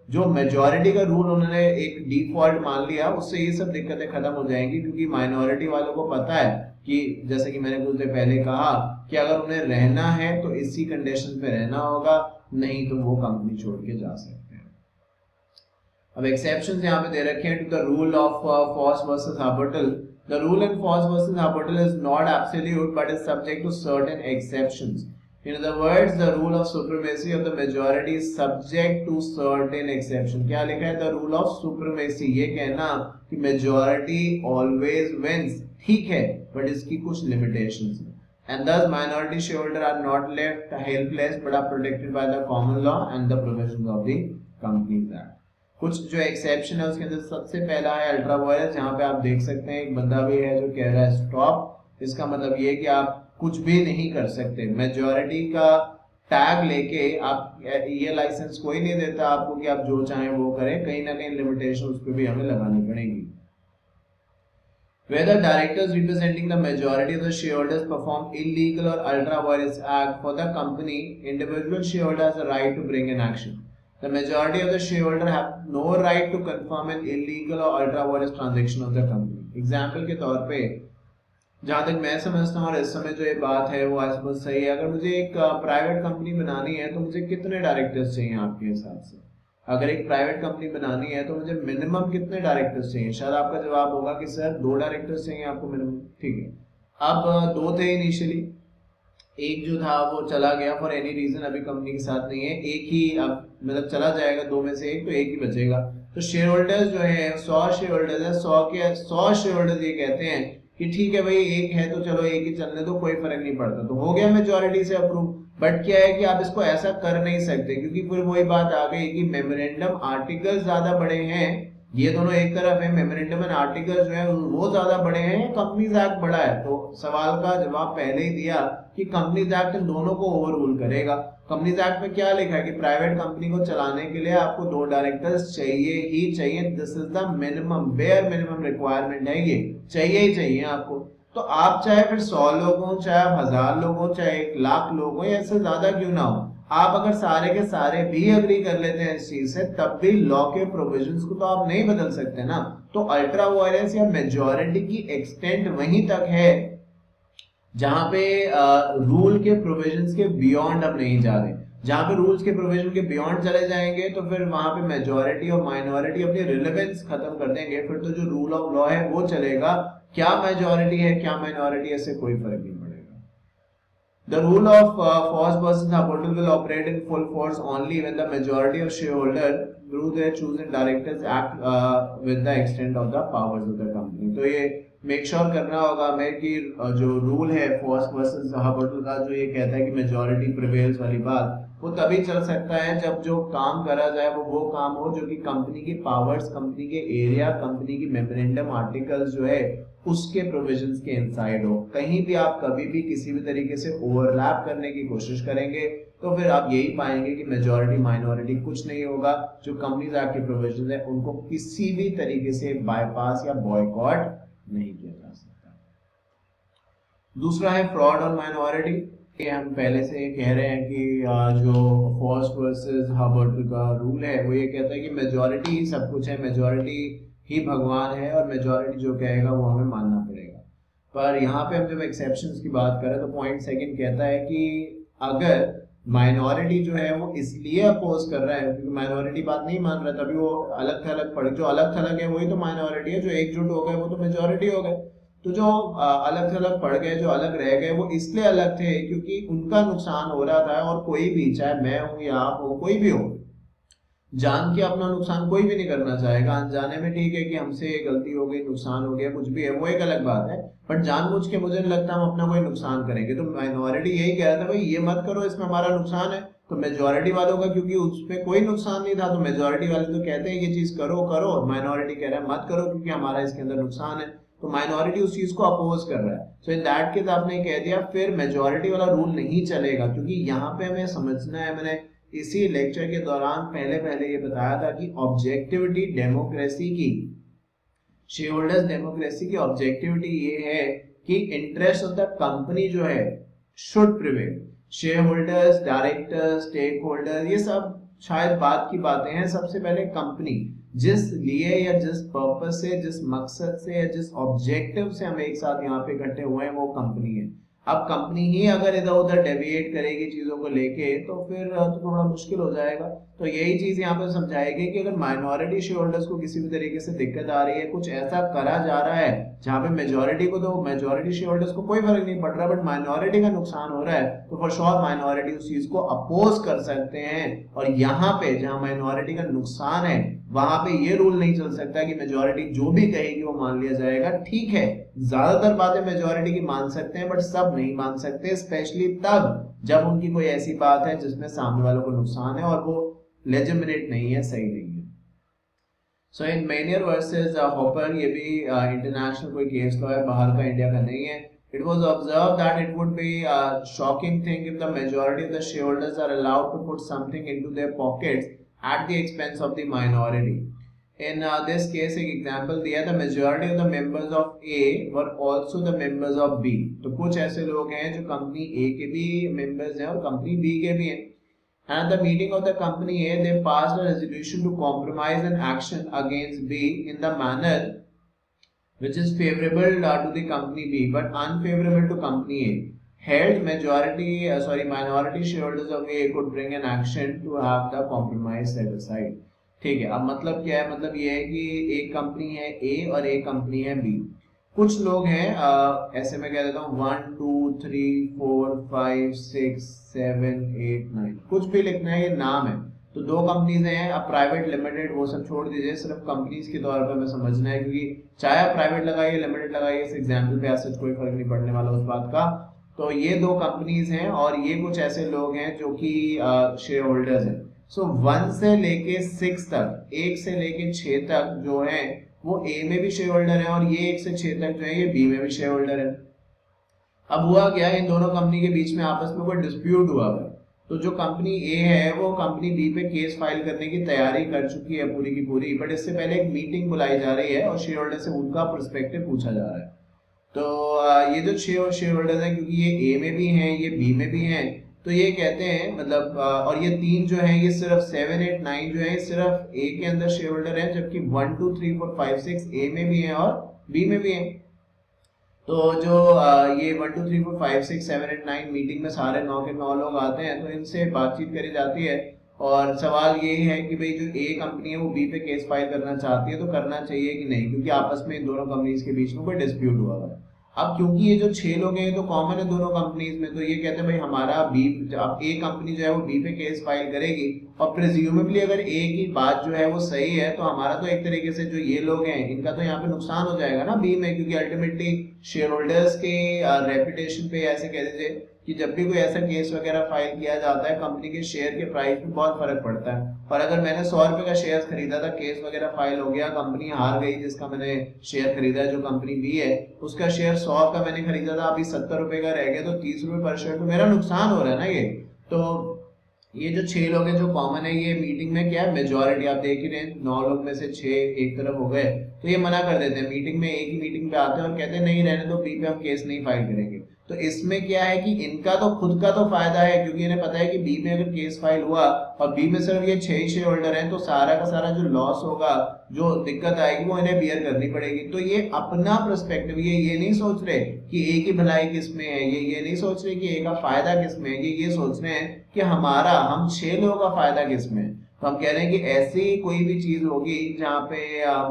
जो मेजॉरिटी का रूल उन्होंने एक डिफॉल्ट मान लिया, उससे ये सब दिक्कतें खत्म हो जाएंगी, क्योंकि माइनॉरिटी वालों को पता है कि जैसे कि मैंने कुछ देर पहले कहा कि अगर उन्हें रहना है तो इसी कंडीशन पे रहना होगा, नहीं तो वो कंपनी छोड़ के जा सकते हैं। अब एक्सेप्शंस यहाँ पे दे रखे हैं to the rule of Foss versus Harbottle. The rule in Foss versus Harbottle is not absolute but is subject to certain exceptions. In other words, the rule of supremacy of the majority is subject to certain exception. क्या लिखा है? The rule of supremacy, ये कहना कि majority always wins, ठीक है, but इसकी कुछ limitations हैं. And thus minority shareholders are not left helpless but are protected by the common law and the provisions of the Companies Act. कुछ जो एक्सेप्शन है उसके अंदर सबसे पहला है अल्ट्रा वायलेंस। यहाँ पे आप देख सकते हैं एक बंदा भी है जो कह रहा है स्टॉप। इसका मतलब ये कि आप कुछ भी नहीं कर सकते, मेजॉरिटी का टैग लेके आप, ये लाइसेंस कोई नहीं देता आपको कि आप जो चाहें वो करें, कहीं ना कहीं लिमिटेशन उस पर भी हमें लगानी पड़ेगी। Whether directors representing the majority of the shareholders perform illegal or ultra vires act for the company, individual shareholder has a right to bring an action. The majority of the shareholder have no right to confirm an illegal or ultra vires transaction of the company. Example के तौर पे जहां तक मैं समझता हूँ और इस समय जो ये बात है वो आज बहुत सही है, अगर मुझे एक प्राइवेट कंपनी बनानी है तो मुझे कितने डायरेक्टर्स चाहिए आपके हिसाब से? अगर एक प्राइवेट कंपनी बनानी है तो मुझे मिनिमम कितने डायरेक्टर्स चाहिए? शायद आपका जवाब होगा कि सर दो डायरेक्टर्स चाहिए आपको मिनिमम। ठीक है, अब दो थे इनिशियली, एक जो था वो चला गया फॉर एनी रीजन, अभी कंपनी के साथ नहीं है, एक ही अब मतलब चला जाएगा, दो में से एक, तो एक ही बचेगा। तो शेयर होल्डर्स जो है सौ शेयर होल्डर्स है, सौ के सौ शेयर होल्डर्स ये कहते हैं कि ठीक है भाई एक है तो चलो एक ही चलने दो, कोई फर्क नहीं पड़ता, तो हो गया मेजॉरिटी से अप्रूव। बट क्या है कि आप इसको ऐसा कर नहीं सकते, क्योंकि फिर वही बात आ गई कि मेमोरेंडम आर्टिकल ज्यादा बड़े हैं, ये दोनों एक तरफ है, मेमोरेंडम एंड आर्टिकल जो है वो ज्यादा बड़े हैं, कंपनीज एक्ट बड़ा है। तो सवाल का जवाब पहले ही दिया कि कंपनीज एक्ट इन दोनों को ओवररूल करेगा। कंपनीज एक्ट में क्या लिखा है कि प्राइवेट कंपनी को चलाने के लिए आपको दो डायरेक्टर्स चाहिए ही चाहिए, this is the minimum, bare minimum requirement है, ये चाहिए ही चाहिए आपको। तो आप चाहे फिर सौ लोग हो, चाहे आप हजार लोग हो, चाहे एक लाख लोग हो, या इससे ज्यादा क्यों ना हो, आप अगर सारे के सारे भी अग्री कर लेते हैं इस चीज से, तब भी लॉ के प्रोविजंस को तो आप नहीं बदल सकते ना। तो अल्ट्रा वायलेंस या मेजॉरिटी की एक्सटेंट वहीं तक है जहां पे रूल के प्रोविजंस के बियॉन्ड अब नहीं जा रहे। जहां पे रूल्स के प्रोविजन के बियॉन्ड चले जाएंगे तो फिर वहां पे मेजॉरिटी और माइनॉरिटी अपनी रिलेवेंस खत्म कर देंगे, फिर तो जो रूल ऑफ लॉ है वो चलेगा, क्या मेजॉरिटी है क्या माइनॉरिटी है इससे कोई फर्क नहीं पड़ेगा। The rule of uh, force versus Hapotel will operate in full force only when the majority of shareholders through their chosen directors act uh, with the extent of the powers of the company. तो ये make sure करना होगा हमें कि जो rule है force versus हापोटल का, जो ये कहता है कि मेजॉरिटी प्रिवेल्स वाली बात, वो तभी चल सकता है जब जो काम करा जाए वो वो काम हो जो कि कंपनी की पावर्स, कंपनी के एरिया, कंपनी की मेमोरेंडम आर्टिकल्स जो है उसके प्रोविजंस के इनसाइड हो। कहीं भी आप कभी भी किसी भी तरीके से ओवरलैप करने की कोशिश करेंगे तो फिर आप यही पाएंगे कि मेजॉरिटी माइनॉरिटी कुछ नहीं होगा, जो कंपनीज एक्ट के प्रोविजंस है उनको किसी भी तरीके से बाईपास या बॉयकॉट नहीं किया जा सकता। दूसरा है फ्रॉड और माइनॉरिटी। हम पहले से कह रहे हैं कि जो फोर्स वर्सेस हापोटल का रूल है वो ये कहता है कि मेजॉरिटी ही सब कुछ है, मेजॉरिटी ही भगवान है और मेजॉरिटी जो कहेगा वो हमें मानना पड़ेगा। पर यहाँ पे हम जब एक्सेप्शंस की बात करें तो पॉइंट सेकंड कहता है कि अगर माइनॉरिटी जो है वो इसलिए अपोज कर रहा है क्योंकि माइनॉरिटी बात नहीं मान रहा, तभी वो अलग थलग पड़, जो अलग थलग है वही तो माइनॉरिटी है, जो एकजुट हो गए वो तो मेजॉरिटी हो गए। तो जो अलग थलग पड़ गए, जो अलग रह गए, वो इसलिए अलग थे क्योंकि उनका नुकसान हो रहा था, और कोई भी, चाहे मैं हूं या आप हो, कोई भी हो, जान के अपना नुकसान कोई भी नहीं करना चाहेगा। अनजाने में ठीक है कि हमसे गलती हो गई, नुकसान हो गया, कुछ भी है, वो एक अलग बात है, बट जानबूझ के मुझे नहीं लगता हम अपना कोई नुकसान करेंगे। तो माइनॉरिटी यही कह रहा था भाई ये मत करो, इसमें हमारा नुकसान है। तो मेजॉरिटी वालों का क्योंकि उसमें कोई नुकसान नहीं था, तो मेजॉरिटी वाले तो कहते हैं ये चीज करो करो, माइनॉरिटी कह रहा है मत करो क्योंकि हमारा इसके अंदर नुकसान है। तो माइनॉरिटी उस चीज को अपोज कर रहा है। सो इन दैट केस आपने कह दिया फिर मेजॉरिटी वाला रूल नहीं चलेगा, क्योंकि यहाँ पे हमें समझना है, मैंने इसी लेक्चर के दौरान पहले पहले ये बताया था कि ऑब्जेक्टिविटी डेमोक्रेसी की, शेयर होल्डर्स डेमोक्रेसी की ऑब्जेक्टिविटी ये है कि इंटरेस्ट ऑफ द कंपनी जो है should prevail. Share holders, directors, stake holders, ये सब शायद बात की बातें हैं। सबसे पहले कंपनी जिस लिए या जिस पर्पस से, जिस मकसद से या जिस ऑब्जेक्टिव से हम एक साथ यहाँ पे इकट्ठे हुए हैं वो कंपनी है। अब कंपनी ही अगर इधर उधर डेविएट करेगी चीजों को लेके तो फिर तो थोड़ा मुश्किल हो जाएगा। तो यही चीज यहाँ पे समझाएगी कि अगर माइनॉरिटी शेयर होल्डर्स को किसी भी तरीके से दिक्कत आ रही है, कुछ ऐसा करा जा रहा है जहाँ पे मेजोरिटी को, तो मेजोरिटी शेयर होल्डर्स को कोई फर्क नहीं पड़ रहा, बट माइनॉरिटी का नुकसान हो रहा है, तो फॉर श्योर माइनॉरिटी उस चीज को अपोज कर सकते हैं। और यहाँ पे जहाँ माइनॉरिटी का नुकसान है वहां पे ये रूल नहीं चल सकता कि मेजोरिटी जो भी कहेगी वो मान लिया जाएगा। ठीक है, ज्यादातर बातें मेजोरिटी की मान सकते हैं बट सब नहीं मान सकते, स्पेशली तब जब उनकी कोई ऐसी बात है जिसमें सामने वालों को नुकसान है और वो लेजिटिमेट नहीं है, सही नहीं है। So in Menier versus Hooper, ये भी इंटरनेशनल uh, कोई केस लॉ है, बाहर का, इंडिया का नहीं है। It was observed that it would be a shocking thing if the majority of the shareholders are allowed to put something into their pockets at the expense of the minority. In uh, this case, एक example दिया, the majority of the members of A were also the members of B. तो कुछ ऐसे लोग हैं जो company A के भी members हैं और कंपनी B के भी हैं। And at the meeting of the company A, they passed a resolution to compromise an action against B in the manner which is favorable uh, to the company B but unfavorable to company A. Held majority, uh, sorry, minority shareholders of A could bring an action to have the compromise set aside. ठीक है, अब मतलब क्या है? मतलब ये है कि एक कंपनी है A और एक कंपनी है B। कुछ लोग हैं, आ, ऐसे मैं कह देता हूँ one two three four five six seven eight nine, कुछ भी लिखना है, ये नाम है। तो दो कंपनीज हैं, अब प्राइवेट लिमिटेड वो सब छोड़ दीजिए, सिर्फ कंपनीज के तौर पर हमें समझना है, क्योंकि चाहे आप प्राइवेट लगाइए लिमिटेड लगाइए, इस एग्जाम्पल पे ऐसे कोई फर्क नहीं पड़ने वाला उस बात का। तो ये दो कंपनीज हैं और ये कुछ ऐसे लोग हैं जो कि शेयर होल्डर्स हैं। सो वन से लेके सिक्स तक, एक से लेके छह तक जो है वो ए में भी शेयर होल्डर है और ये एक से छह तक जो है ये बी में भी शेयर होल्डर है। अब हुआ क्या, इन दोनों कंपनी के बीच में आपस में कोई डिस्प्यूट हुआ है, तो जो कंपनी ए है वो कंपनी बी पे केस फाइल करने की तैयारी कर चुकी है पूरी की पूरी, बट इससे पहले एक मीटिंग बुलाई जा रही है और शेयर होल्डर से उनका पर्सपेक्टिव पूछा जा रहा है। तो ये जो छह शेयर होल्डर्स हैं, क्योंकि ये ए में भी हैं ये बी में भी हैं, तो ये कहते हैं मतलब, और ये तीन जो है ये सिर्फ सेवन एट नाइन जो है सिर्फ ए के अंदर शेयर होल्डर है, जबकि one two three four five six A में भी हैं और बी में भी हैं। तो जो ये one two three four five six seven eight nine meeting में सारे नौ के नौ लोग आते हैं, तो इनसे बातचीत करी जाती है और सवाल ये है कि भाई जो ए कंपनी है वो बी पे केस फाइल करना चाहती है तो करना चाहिए कि नहीं, क्योंकि आपस में इन दोनों कंपनीज के बीच में कोई डिस्प्यूट हुआ है। अब क्योंकि ये जो छह लोग हैं तो कॉमन है दोनों कंपनीज में, तो ये कहते हैं भाई हमारा बी, अब ए कंपनी जो है वो बी पे केस फाइल करेगी और प्रिज्यूमेबली अगर ए की बात जो है वो सही है तो हमारा तो एक तरीके से जो ये लोग हैं इनका तो यहाँ पे नुकसान हो जाएगा ना बी में, क्योंकि अल्टीमेटली शेयर होल्डर्स के रेपुटेशन पे ऐसे कह दीजिए कि जब भी कोई ऐसा केस वगैरह फाइल किया जाता है कंपनी के शेयर के प्राइस में बहुत फर्क पड़ता है। और अगर मैंने सौ रुपए का शेयर खरीदा था, केस वगैरह फाइल हो गया, कंपनी हार गई जिसका मैंने शेयर खरीदा है, जो कंपनी बी है उसका शेयर सौ का मैंने खरीदा था, अभी सत्तर रुपए का रह गया, तो तीस रुपए पर शेयर, तो मेरा नुकसान हो रहा है ना ये। तो ये जो छह लोग हैं जो कॉमन है, ये मीटिंग में क्या है मेजोरिटी आप देख ही रहे हैं, नौ लोग में से छह एक तरफ हो गए, तो ये मना कर देते हैं मीटिंग में, एक ही मीटिंग पे आते हैं और कहते हैं नहीं रहने दो, बी पे हम केस नहीं फाइल करेंगे। तो इसमें क्या है कि इनका तो खुद का तो फायदा है, क्योंकि इन्हें पता है कि बी में अगर केस फाइल हुआ और बी में सिर्फ ये छह शेयर होल्डर हैं तो सारा का सारा जो लॉस होगा, जो दिक्कत आएगी वो इन्हें बियर करनी पड़ेगी। तो ये अपना पर्सपेक्टिव, ये ये नहीं सोच रहे कि ए की भलाई किस में है, ये ये नहीं सोच रहे कि ए का फायदा किस में है, ये ये सोच रहे हैं कि हमारा, हम छह लोगों का फायदा किस में है। तो हम कह रहे हैं कि ऐसी कोई भी चीज होगी जहाँ पे आ,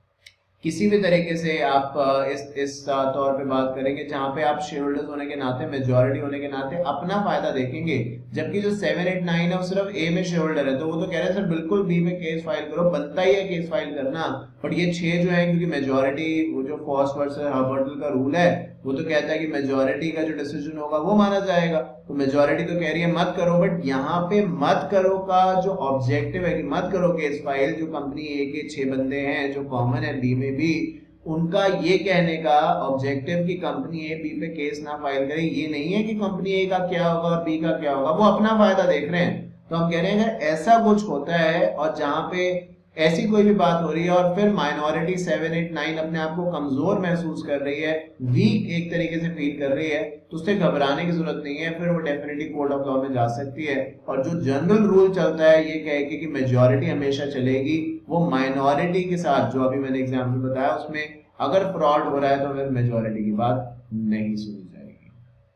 किसी भी तरीके से आप इस इस तौर पे बात करेंगे जहां पे आप शेयर होल्डर्स होने के नाते, मेजॉरिटी होने के नाते अपना फायदा देखेंगे, जबकि जो सेवन एट नाइन है वो सिर्फ ए में शेयर होल्डर है, तो वो तो कह रहे हैं सर बिल्कुल बी में केस फाइल करो, बनता ही है केस फाइल करना। बट ये छह जो है क्योंकि मेजॉरिटी, वो जो फर्स्ट वर्सेस हर्बर्टल का रूल है वो तो कहता है कि मेजॉरिटी का जो डिसीजन होगा वो माना जाएगा, तो मेजॉरिटी तो कह रही है मत करो, बट यहाँ पे मत करो का जो ऑब्जेक्टिव है कि मत करो केस फाइल, जो कंपनी ए के छह बंदे हैं जो कॉमन है बी में भी, उनका ये कहने का ऑब्जेक्टिव कि कंपनी ए बी पे केस ना फाइल करे, ये नहीं है कि कंपनी ए का क्या होगा और बी का क्या होगा, वो अपना फायदा देख रहे हैं। तो हम कह रहे हैं अगर ऐसा कुछ होता है और जहां पे ऐसी कोई भी बात हो रही है और फिर माइनॉरिटी सेवन एट नाइन अपने आप को कमजोर महसूस कर रही है, वीक एक तरीके से फील कर रही है, तो उससे घबराने की जरूरत नहीं है, फिर वो डेफिनेटली कोर्ट ऑफ लॉ में जा सकती है। और जो जनरल रूल चलता है ये कह के कि मेजॉरिटी हमेशा चलेगी, वो माइनॉरिटी के साथ जो अभी मैंने एग्जाम्पल बताया उसमें अगर फ्रॉड हो रहा है तो फिर मेजॉरिटी की बात नहीं सुनी जाएगी।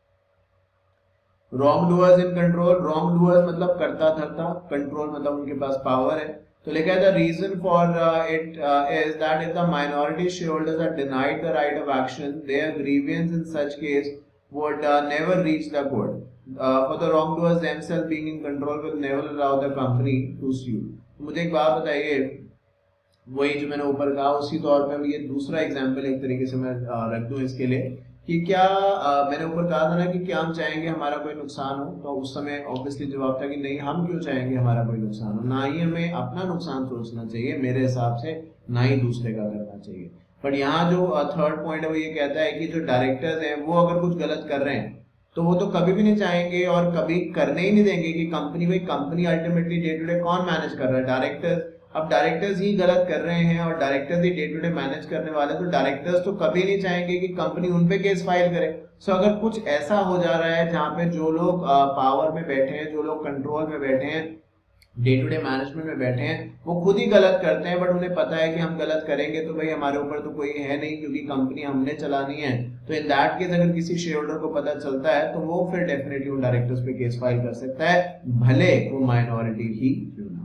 Wrong doers in control, wrong doers मतलब करता धरता, कंट्रोल मतलब उनके पास पावर है। तो लिखा है the reason for it is that if the minority shareholders are denied the right of action, their grievances in such case would uh, never reach the court. Uh, for the wrongdoers themselves being in control will never allow the company to sue. मुझे एक बात बताइए, वही जो मैंने ऊपर कहा उसी तौर पे ये दूसरा एग्जांपल एक तरीके से मैं रख दूं इसके लिए कि क्या आ, मैंने ऊपर कहा था ना कि क्या हम चाहेंगे हमारा कोई नुकसान हो, तो उस समय ऑब्वियसली जवाब था कि नहीं, हम क्यों चाहेंगे हमारा कोई नुकसान हो, ना ही हमें अपना नुकसान सोचना चाहिए मेरे हिसाब से, ना ही दूसरे का करना चाहिए। बट यहाँ जो थर्ड पॉइंट है वो ये कहता है कि जो डायरेक्टर्स हैं वो अगर कुछ गलत कर रहे हैं तो वो तो कभी भी नहीं चाहेंगे और कभी करने ही नहीं देंगे कि कंपनी, भाई company ultimately day to day कौन मैनेज कर रहा है, डायरेक्टर्स। अब डायरेक्टर्स ही गलत कर रहे हैं और डायरेक्टर्स ही डे टू डे मैनेज करने वाले, तो डायरेक्टर्स तो कभी नहीं चाहेंगे कि कंपनी उन पे केस फाइल करे। सो अगर कुछ ऐसा हो जा रहा है जहाँ पे जो लोग पावर में बैठे हैं, जो लोग कंट्रोल में बैठे हैं, डे टू डे मैनेजमेंट में बैठे हैं, वो खुद ही गलत करते हैं, बट उन्हें पता है कि हम गलत करेंगे तो भाई हमारे ऊपर तो कोई है नहीं क्योंकि कंपनी हमने चलानी है, तो इन दैट केस अगर किसी शेयर होल्डर को पता चलता है तो वो फिर डेफिनेटली उन डायरेक्टर्स पे केस फाइल कर सकता है, भले वो माइनॉरिटी ही क्यों ना हो।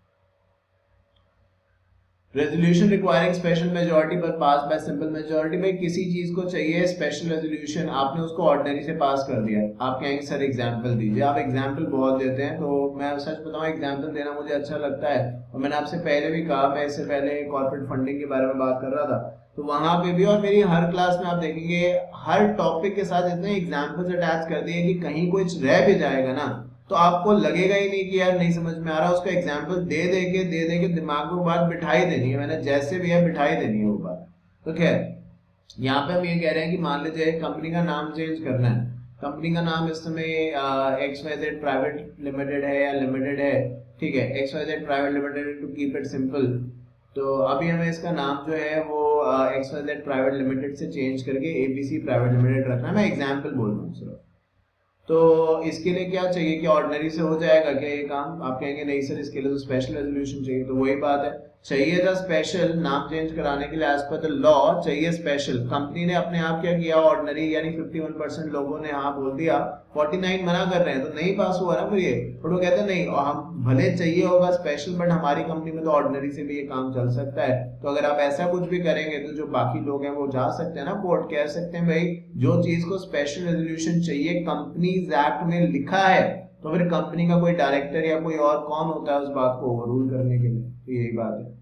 रेजोल्यूशन रिक्वायरिंग स्पेशल मेजॉरिटी पर पास बाय सिंपल मेजॉरिटी, में किसी चीज को चाहिए स्पेशल रेजोल्यूशन, आपने उसको ऑर्डिनरी से पास कर दिया है, आप कहेंगे सर एग्जांपल दीजिए, आप एग्जांपल बहुत देते हैं, तो मैं सच बताऊं एग्जांपल देना मुझे अच्छा लगता है, और मैंने आपसे पहले भी कहा, मैं इससे पहले कॉर्पोरेट फंडिंग के बारे में बात कर रहा था, तो वहां पे भी और मेरी हर क्लास में आप देखेंगे हर टॉपिक के साथ इतने एग्जाम्पल्स अटैच कर दिए कि कहीं कुछ रह भी जाएगा ना तो आपको लगेगा ही नहीं कि यार नहीं समझ में आ रहा, उसका एग्जाम्पल दे दे के दे दे के दिमाग में बात बिठाई देनी है, मैंने जैसे भी है बिठाई देनी है वो बात। तो खैर यहाँ पे हम ये कह रहे हैं कि मान लीजिए कंपनी का नाम चेंज करना है, कंपनी का नाम इस समय X Y Z private limited है या लिमिटेड है, ठीक है, X Y Z private limited to keep it simple, तो अभी हमें इसका नाम जो है वो X Y Z private limited से चेंज करके एबीसी प्राइवेट लिमिटेड रखना है, मैं एग्जाम्पल बोल रहा हूँ सिर्फ। तो इसके लिए क्या चाहिए कि ऑर्डिनरी से हो जाएगा क्या ये काम, आप कहेंगे नहीं सर इसके लिए तो स्पेशल रेजोल्यूशन चाहिए, तो वही बात है, चाहिए था स्पेशल, नाम चेंज कराने के लिए एज पर द लॉ चाहिए स्पेशल, कंपनी ने अपने आप क्या किया ऑर्डिनरी, यानी इक्यावन परसेंट लोगों ने हाँ बोल दिया, उनचास मना कर रहे हैं तो नहीं पास हुआ ना फिर ये, और वो कहते हैं नहीं और हम भले चाहिए होगा स्पेशल बट हमारी कंपनी में तो ऑर्डिनरी से भी ये काम चल सकता है, तो अगर आप ऐसा कुछ भी करेंगे तो जो बाकी लोग हैं वो जा सकते हैं ना कोर्ट, कह सकते हैं भाई जो चीज को स्पेशल रेजोल्यूशन चाहिए कंपनीज एक्ट में लिखा है, तो फिर कंपनी का कोई डायरेक्टर या कोई और कौन होता है उस बात को ओवररूल करने के लिए, तो यही बात है।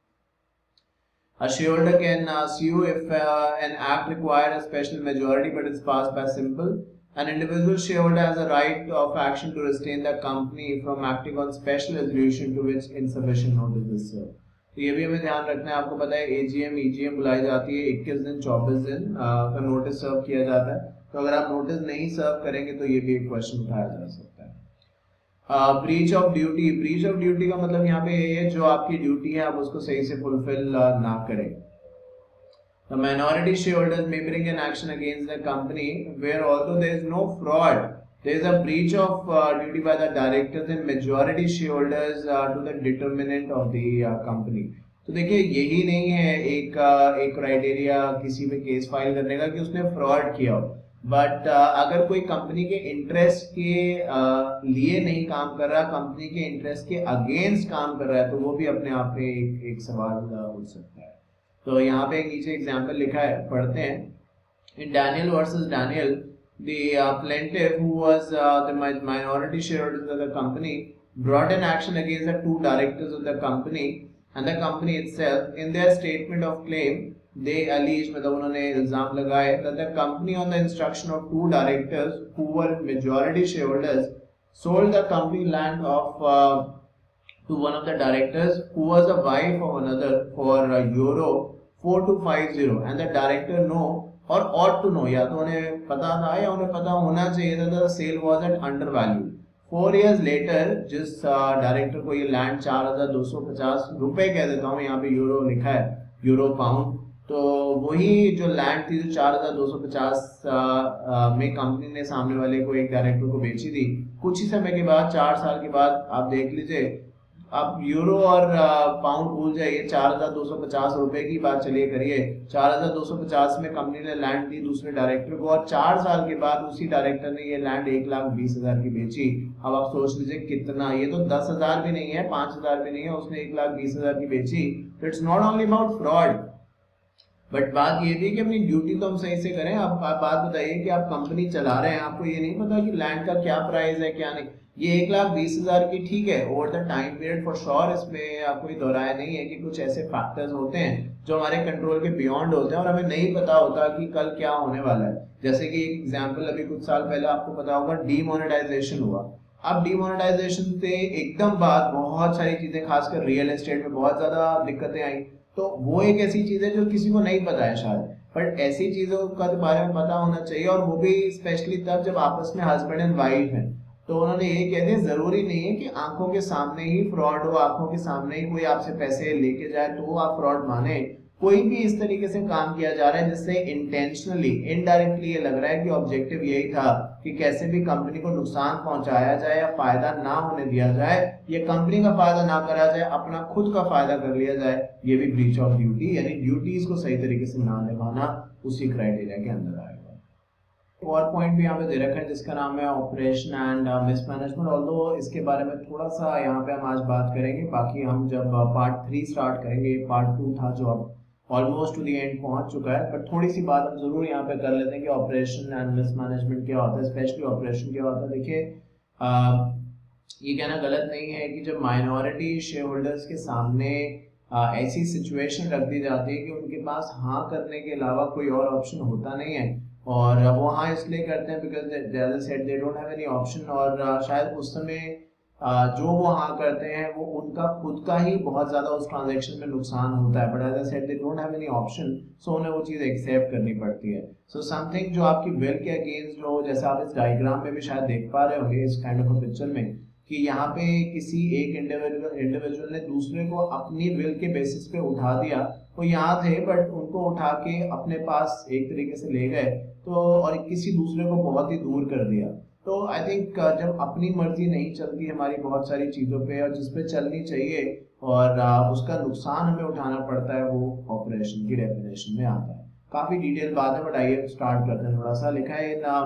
A shareholder can uh, sue if uh, an act required a special majority but is passed by simple. An individual shareholder has a right of action to restrain the company from acting on special resolution to which insufficient notice is served. तो ये भी हमें ध्यान रखना है, आपको पता है एजीएम ईजीएम बुलाई जाती है, इक्कीस दिन चौबीस दिन का नोटिस सर्व किया जाता है, तो अगर आप नोटिस नहीं सर्व करेंगे तो ये भी एक क्वेश्चन उठाया जा सकता है। Breach of duty, breach of duty का मतलब यहाँ पे ये है जो आपकी ड्यूटी है आप उसको सही से फुलफिल ना करें। The minority shareholders may bring an action against the company where although there is no fraud, there is a breach of uh, duty by the directors and majority shareholders uh, to the determinant of the uh, company. तो देखिए यही नहीं है एक एक criteria किसी पे case file करने का कि उसने फ्रॉड किया हो, बट uh, अगर कोई कंपनी के इंटरेस्ट के uh, लिए नहीं काम कर रहा, कंपनी के इंटरेस्ट के अगेंस्ट काम कर रहा है, तो वो भी अपने आप में एक, एक सवाल उठ सकता है। तो यहाँ पे नीचे एग्जाम्पल लिखा है, पढ़ते हैं। In Daniel versus Daniel, the plaintiff who was the minority shareholder of the company brought an action against the two directors of the company and the company itself. In their statement of claim they alleged, मतलब उन्होंने इल्जाम लगाए that the company on the instruction of two directors who were majority shareholders sold the company land of uh, to one of the directors who was a wife of another for uh, euro four two five zero and the director know or ought to know, या तो उन्हें पता था या उन्हें पता होना चाहिए था, the sale was at under value four years later जिस डायरेक्टर uh, को ये लैंड चार हजार दो सौ पचास रुपए कह देता हूँ, यहाँ पे यूरो लिखा है, यूरो पाउंड, तो वही जो लैंड थी जो चार हजार दो सौ पचास में कंपनी ने सामने वाले को, एक डायरेक्टर को बेची थी, कुछ ही समय के बाद, चार साल के बाद, आप देख लीजिए, आप यूरो और पाउंड भूल जाइए, चार हजार दो सौ पचास रुपए की बात चलिए करिए, चार हजार दो सौ पचास में कंपनी ने लैंड दी दूसरे डायरेक्टर को, और चार साल के बाद उसी डायरेक्टर ने ये लैंड एक लाख बीस हजार की बेची। अब आप सोच लीजिए कितना, ये तो दस हजार भी नहीं है, पांच हजार भी नहीं है, उसने एक लाख बीस हजार की बेची। तो it's not only about fraud, but बात ये थी कि अपनी ड्यूटी तो हम सही से करें। आप, आप बात बताइए कि आप कंपनी चला रहे हैं, आपको ये नहीं पता कि लैंड का क्या प्राइस है क्या नहीं। ये एक लाख बीस हजार की ठीक है, over the time period for sure, इसमें कोई दोहराया नहीं है कि कुछ ऐसे फैक्टर्स होते हैं जो हमारे कंट्रोल के बियॉन्ड होते हैं और हमें नहीं पता होता कि कल क्या होने वाला है। जैसे कि एक एग्जांपल, अभी कुछ साल पहले आपको पता होगा डीमोनेटाइजेशन हुआ। अब डीमोनेटाइजेशन से एकदम बाद बहुत सारी चीजें, खासकर रियल एस्टेट में बहुत ज्यादा दिक्कतें आई। तो वो एक ऐसी चीज है जो किसी को नहीं पता है शायद, बट ऐसी चीजों का बारे में पता होना चाहिए, और वो भी स्पेशली तब जब आपस में हस्बैंड एंड वाइफ है। तो उन्होंने ये कह दिया, जरूरी नहीं है कि आंखों के सामने ही फ्रॉड हो, आंखों के सामने ही कोई आपसे पैसे लेके जाए तो आप फ्रॉड माने। कोई भी इस तरीके से काम किया जा रहा है जिससे इंटेंशनली, इनडायरेक्टली ये लग रहा है कि ऑब्जेक्टिव यही था कि कैसे भी कंपनी को नुकसान पहुंचाया जाए या फायदा ना होने दिया जाए, ये कंपनी का फायदा ना करा जाए, अपना खुद का फायदा कर लिया जाए, ये भी ब्रीच ऑफ ड्यूटी, यानी ड्यूटीज को सही तरीके से ना निभाना उसी क्राइटेरिया के अंदर आएगा। और पॉइंट भी यहाँ पे दे रखा है जिसका नाम है ऑपरेशन एंड मिसमैनेजमेंट। ऑल्दो इसके बारे में थोड़ा सा यहाँ पे हम आज बात करेंगे, बाकी हम जब पार्ट थ्री स्टार्ट करेंगे, पार्ट टू था जो अब ऑलमोस्ट टू द एंड पहुंच चुका है, पर थोड़ी सी बात हम जरूर यहाँ पे कर लेते हैं कि ऑपरेशन एंड मिसमैनेजमेंट क्या होता है, स्पेशली ऑपरेशन क्या होता है। देखिए, ये कहना गलत नहीं है कि जब माइनॉरिटी शेयर होल्डर्स के सामने आ, ऐसी सिचुएशन रख दी जाती है कि उनके पास हाँ करने के अलावा कोई और ऑप्शन होता नहीं है, और वो हाँ इसलिए करते हैं because they don't have any option, और शायद उस समय जो वो हाँ करते हैं वो उनका खुद का ही बहुत ज्यादा उस ट्रांजैक्शन में नुकसान होता है, but as I said they don't have any option, so उन्हें वो चीज एक्सेप्ट करनी पड़ती है। सो समथिंग जो आपकी विल के अगेंस्ट जो, जैसे आप इस डायग्राम में भी शायद देख पा रहे होंगे इस काइंड ऑफ पिक्चर में, कि यहाँ पे किसी एक इंडिविजुअल इंडिविजुअल ने दूसरे को अपनी विल के बेसिस पे उठा दिया। वो यहाँ थे बट उनको उठा के अपने पास एक तरीके से ले गए, तो और किसी दूसरे को बहुत ही दूर कर दिया। तो आई थिंक जब अपनी मर्जी नहीं चलती हमारी बहुत सारी चीज़ों पे, और जिस पे चलनी चाहिए और उसका नुकसान हमें उठाना पड़ता है, वो ऑपरेशन की डेफिनेशन में आता है। काफ़ी डिटेल बात है, बट आइए स्टार्ट करते हैं। थोड़ा सा लिखा है ना,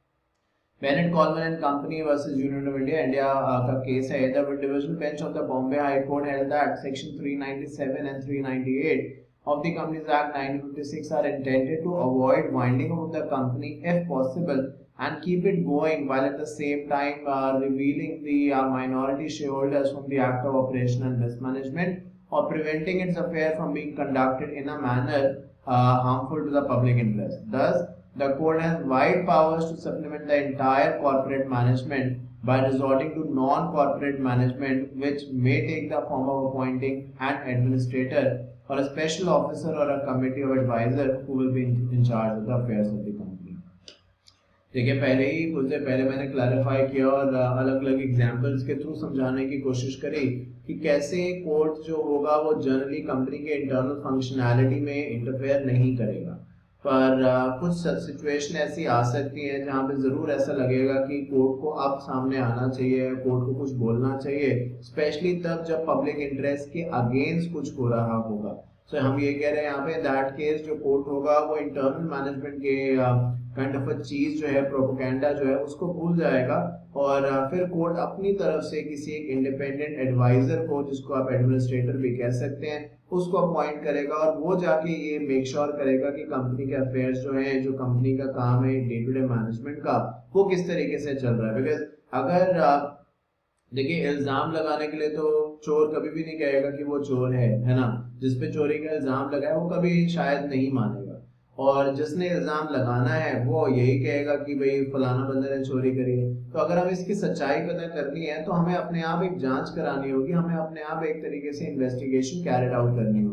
Bennett Coleman and company versus Union of India, India का केस है। The divisional bench of the Bombay High Court held that section three ninety seven and three ninety eight of the Companies Act nineteen fifty-six are intended to avoid winding up the company if possible and keep it going, while at the same time uh, revealing the uh, minority shareholders from the act of operation and mismanagement, or preventing its affair from being conducted in a manner uh, harmful to the public interest. Thus, the court has wide powers to supplement the entire corporate management by resorting to non-corporate management, which may take the form of appointing an administrator or a special officer or a committee of advisor who will be in, in charge of the affairs of the company. देखिए, पहले ही कुछ देर पहले मैंने clarify किया और अलग अलग examples के थ्रू समझाने की कोशिश करी कि कैसे कोर्ट जो होगा वो जनरली कंपनी के इंटरनल फंक्शनैलिटी में इंटरफेयर नहीं करेगा, पर uh, कुछ सिचुएशन ऐसी आ सकती है जहाँ पे ज़रूर ऐसा लगेगा कि कोर्ट को अब सामने आना चाहिए, कोर्ट को कुछ बोलना चाहिए, स्पेशली तब जब पब्लिक इंटरेस्ट के अगेंस्ट कुछ हो रहा होगा। सो so, हम ये कह रहे हैं यहाँ पे दैट केस जो कोर्ट होगा वो इंटरनल मैनेजमेंट के काइंड ऑफ अ चीज जो है, प्रोपोगेंडा जो है, उसको भूल जाएगा, और uh, फिर कोर्ट अपनी तरफ से किसी एक इंडिपेंडेंट एडवाइजर को, जिसको आप एडमिनिस्ट्रेटर भी कह सकते हैं, उसको अपॉइंट करेगा, और वो जाके ये मेक श्योर करेगा कि कंपनी के अफेयर्स जो है, जो कंपनी का काम है डे टू डे मैनेजमेंट का, वो किस तरीके से चल रहा है। बिकॉज अगर आप देखिए, इल्जाम लगाने के लिए तो चोर कभी भी नहीं कहेगा कि वो चोर है, है ना। जिसपे चोरी का इल्जाम लगा है वो कभी शायद नहीं मानेगा, और जिसने इल्जाम लगाना है वो यही कहेगा कि भाई फलाना बंदे ने चोरी करी है। तो अगर हमें इसकी सच्चाई पता करनी है तो हमें अपने आप एक जांच करानी होगी, हमें अपने आप एक तरीके से इन्वेस्टिगेशन कैरिड आउट करनी होगी।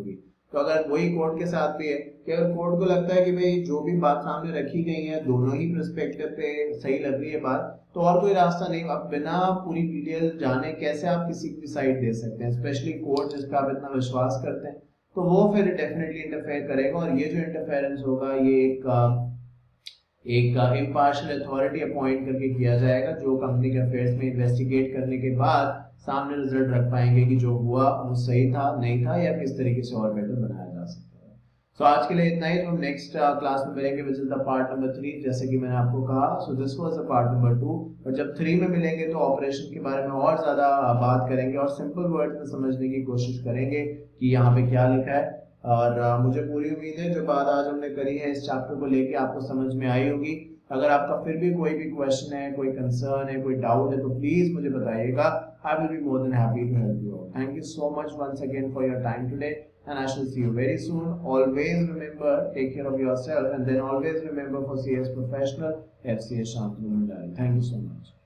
तो अगर वही कोर्ट के साथ भी है कि अगर कोर्ट को लगता है कि भाई जो भी बात सामने रखी गई है दोनों ही पर्सपेक्टिव पे सही लग रही है बात, तो और कोई रास्ता नहीं, आप बिना पूरी डिटेल जाने कैसे आप किसी की साइड दे सकते हैं, स्पेशली कोर्ट जिस पर आप इतना विश्वास करते हैं, तो वो फिर डेफिनेटली इंटरफेयर करेगा। और ये जो इंटरफेरेंस होगा ये एक एक इम्पार्शियल अथॉरिटी अपॉइंट करके किया जाएगा, जो कंपनी के अफेयर्स में इन्वेस्टिगेट करने के बाद सामने रिजल्ट रख पाएंगे कि जो हुआ वो सही था, नहीं था, या किस तरीके से और बेटर बनाया जा सकता है। सो so, आज के लिए इतना ही। तो हम नेक्स्ट क्लास में मिलेंगे which is the part number three, जैसे कि मैंने आपको कहा। So this was the part number two, और जब थ्री में मिलेंगे तो ऑपरेशन के बारे में और ज्यादा बात करेंगे और सिंपल वर्ड में समझने की कोशिश करेंगे कि यहाँ पे क्या लिखा है। और uh, मुझे पूरी उम्मीद है जो बात आज हमने करी है इस चैप्टर को लेके आपको समझ में आई होगी। अगर आपका फिर भी कोई भी क्वेश्चन है, कोई कंसर्न है, कोई डाउट है, तो प्लीज मुझे बताइएगा। I will be more than happy to help you. Thank you so much once again for your time today, and I shall see you very soon. Always remember, take care of yourself, and then always remember for C S Professional, F C S Shantanu Mandari. Thank you so much.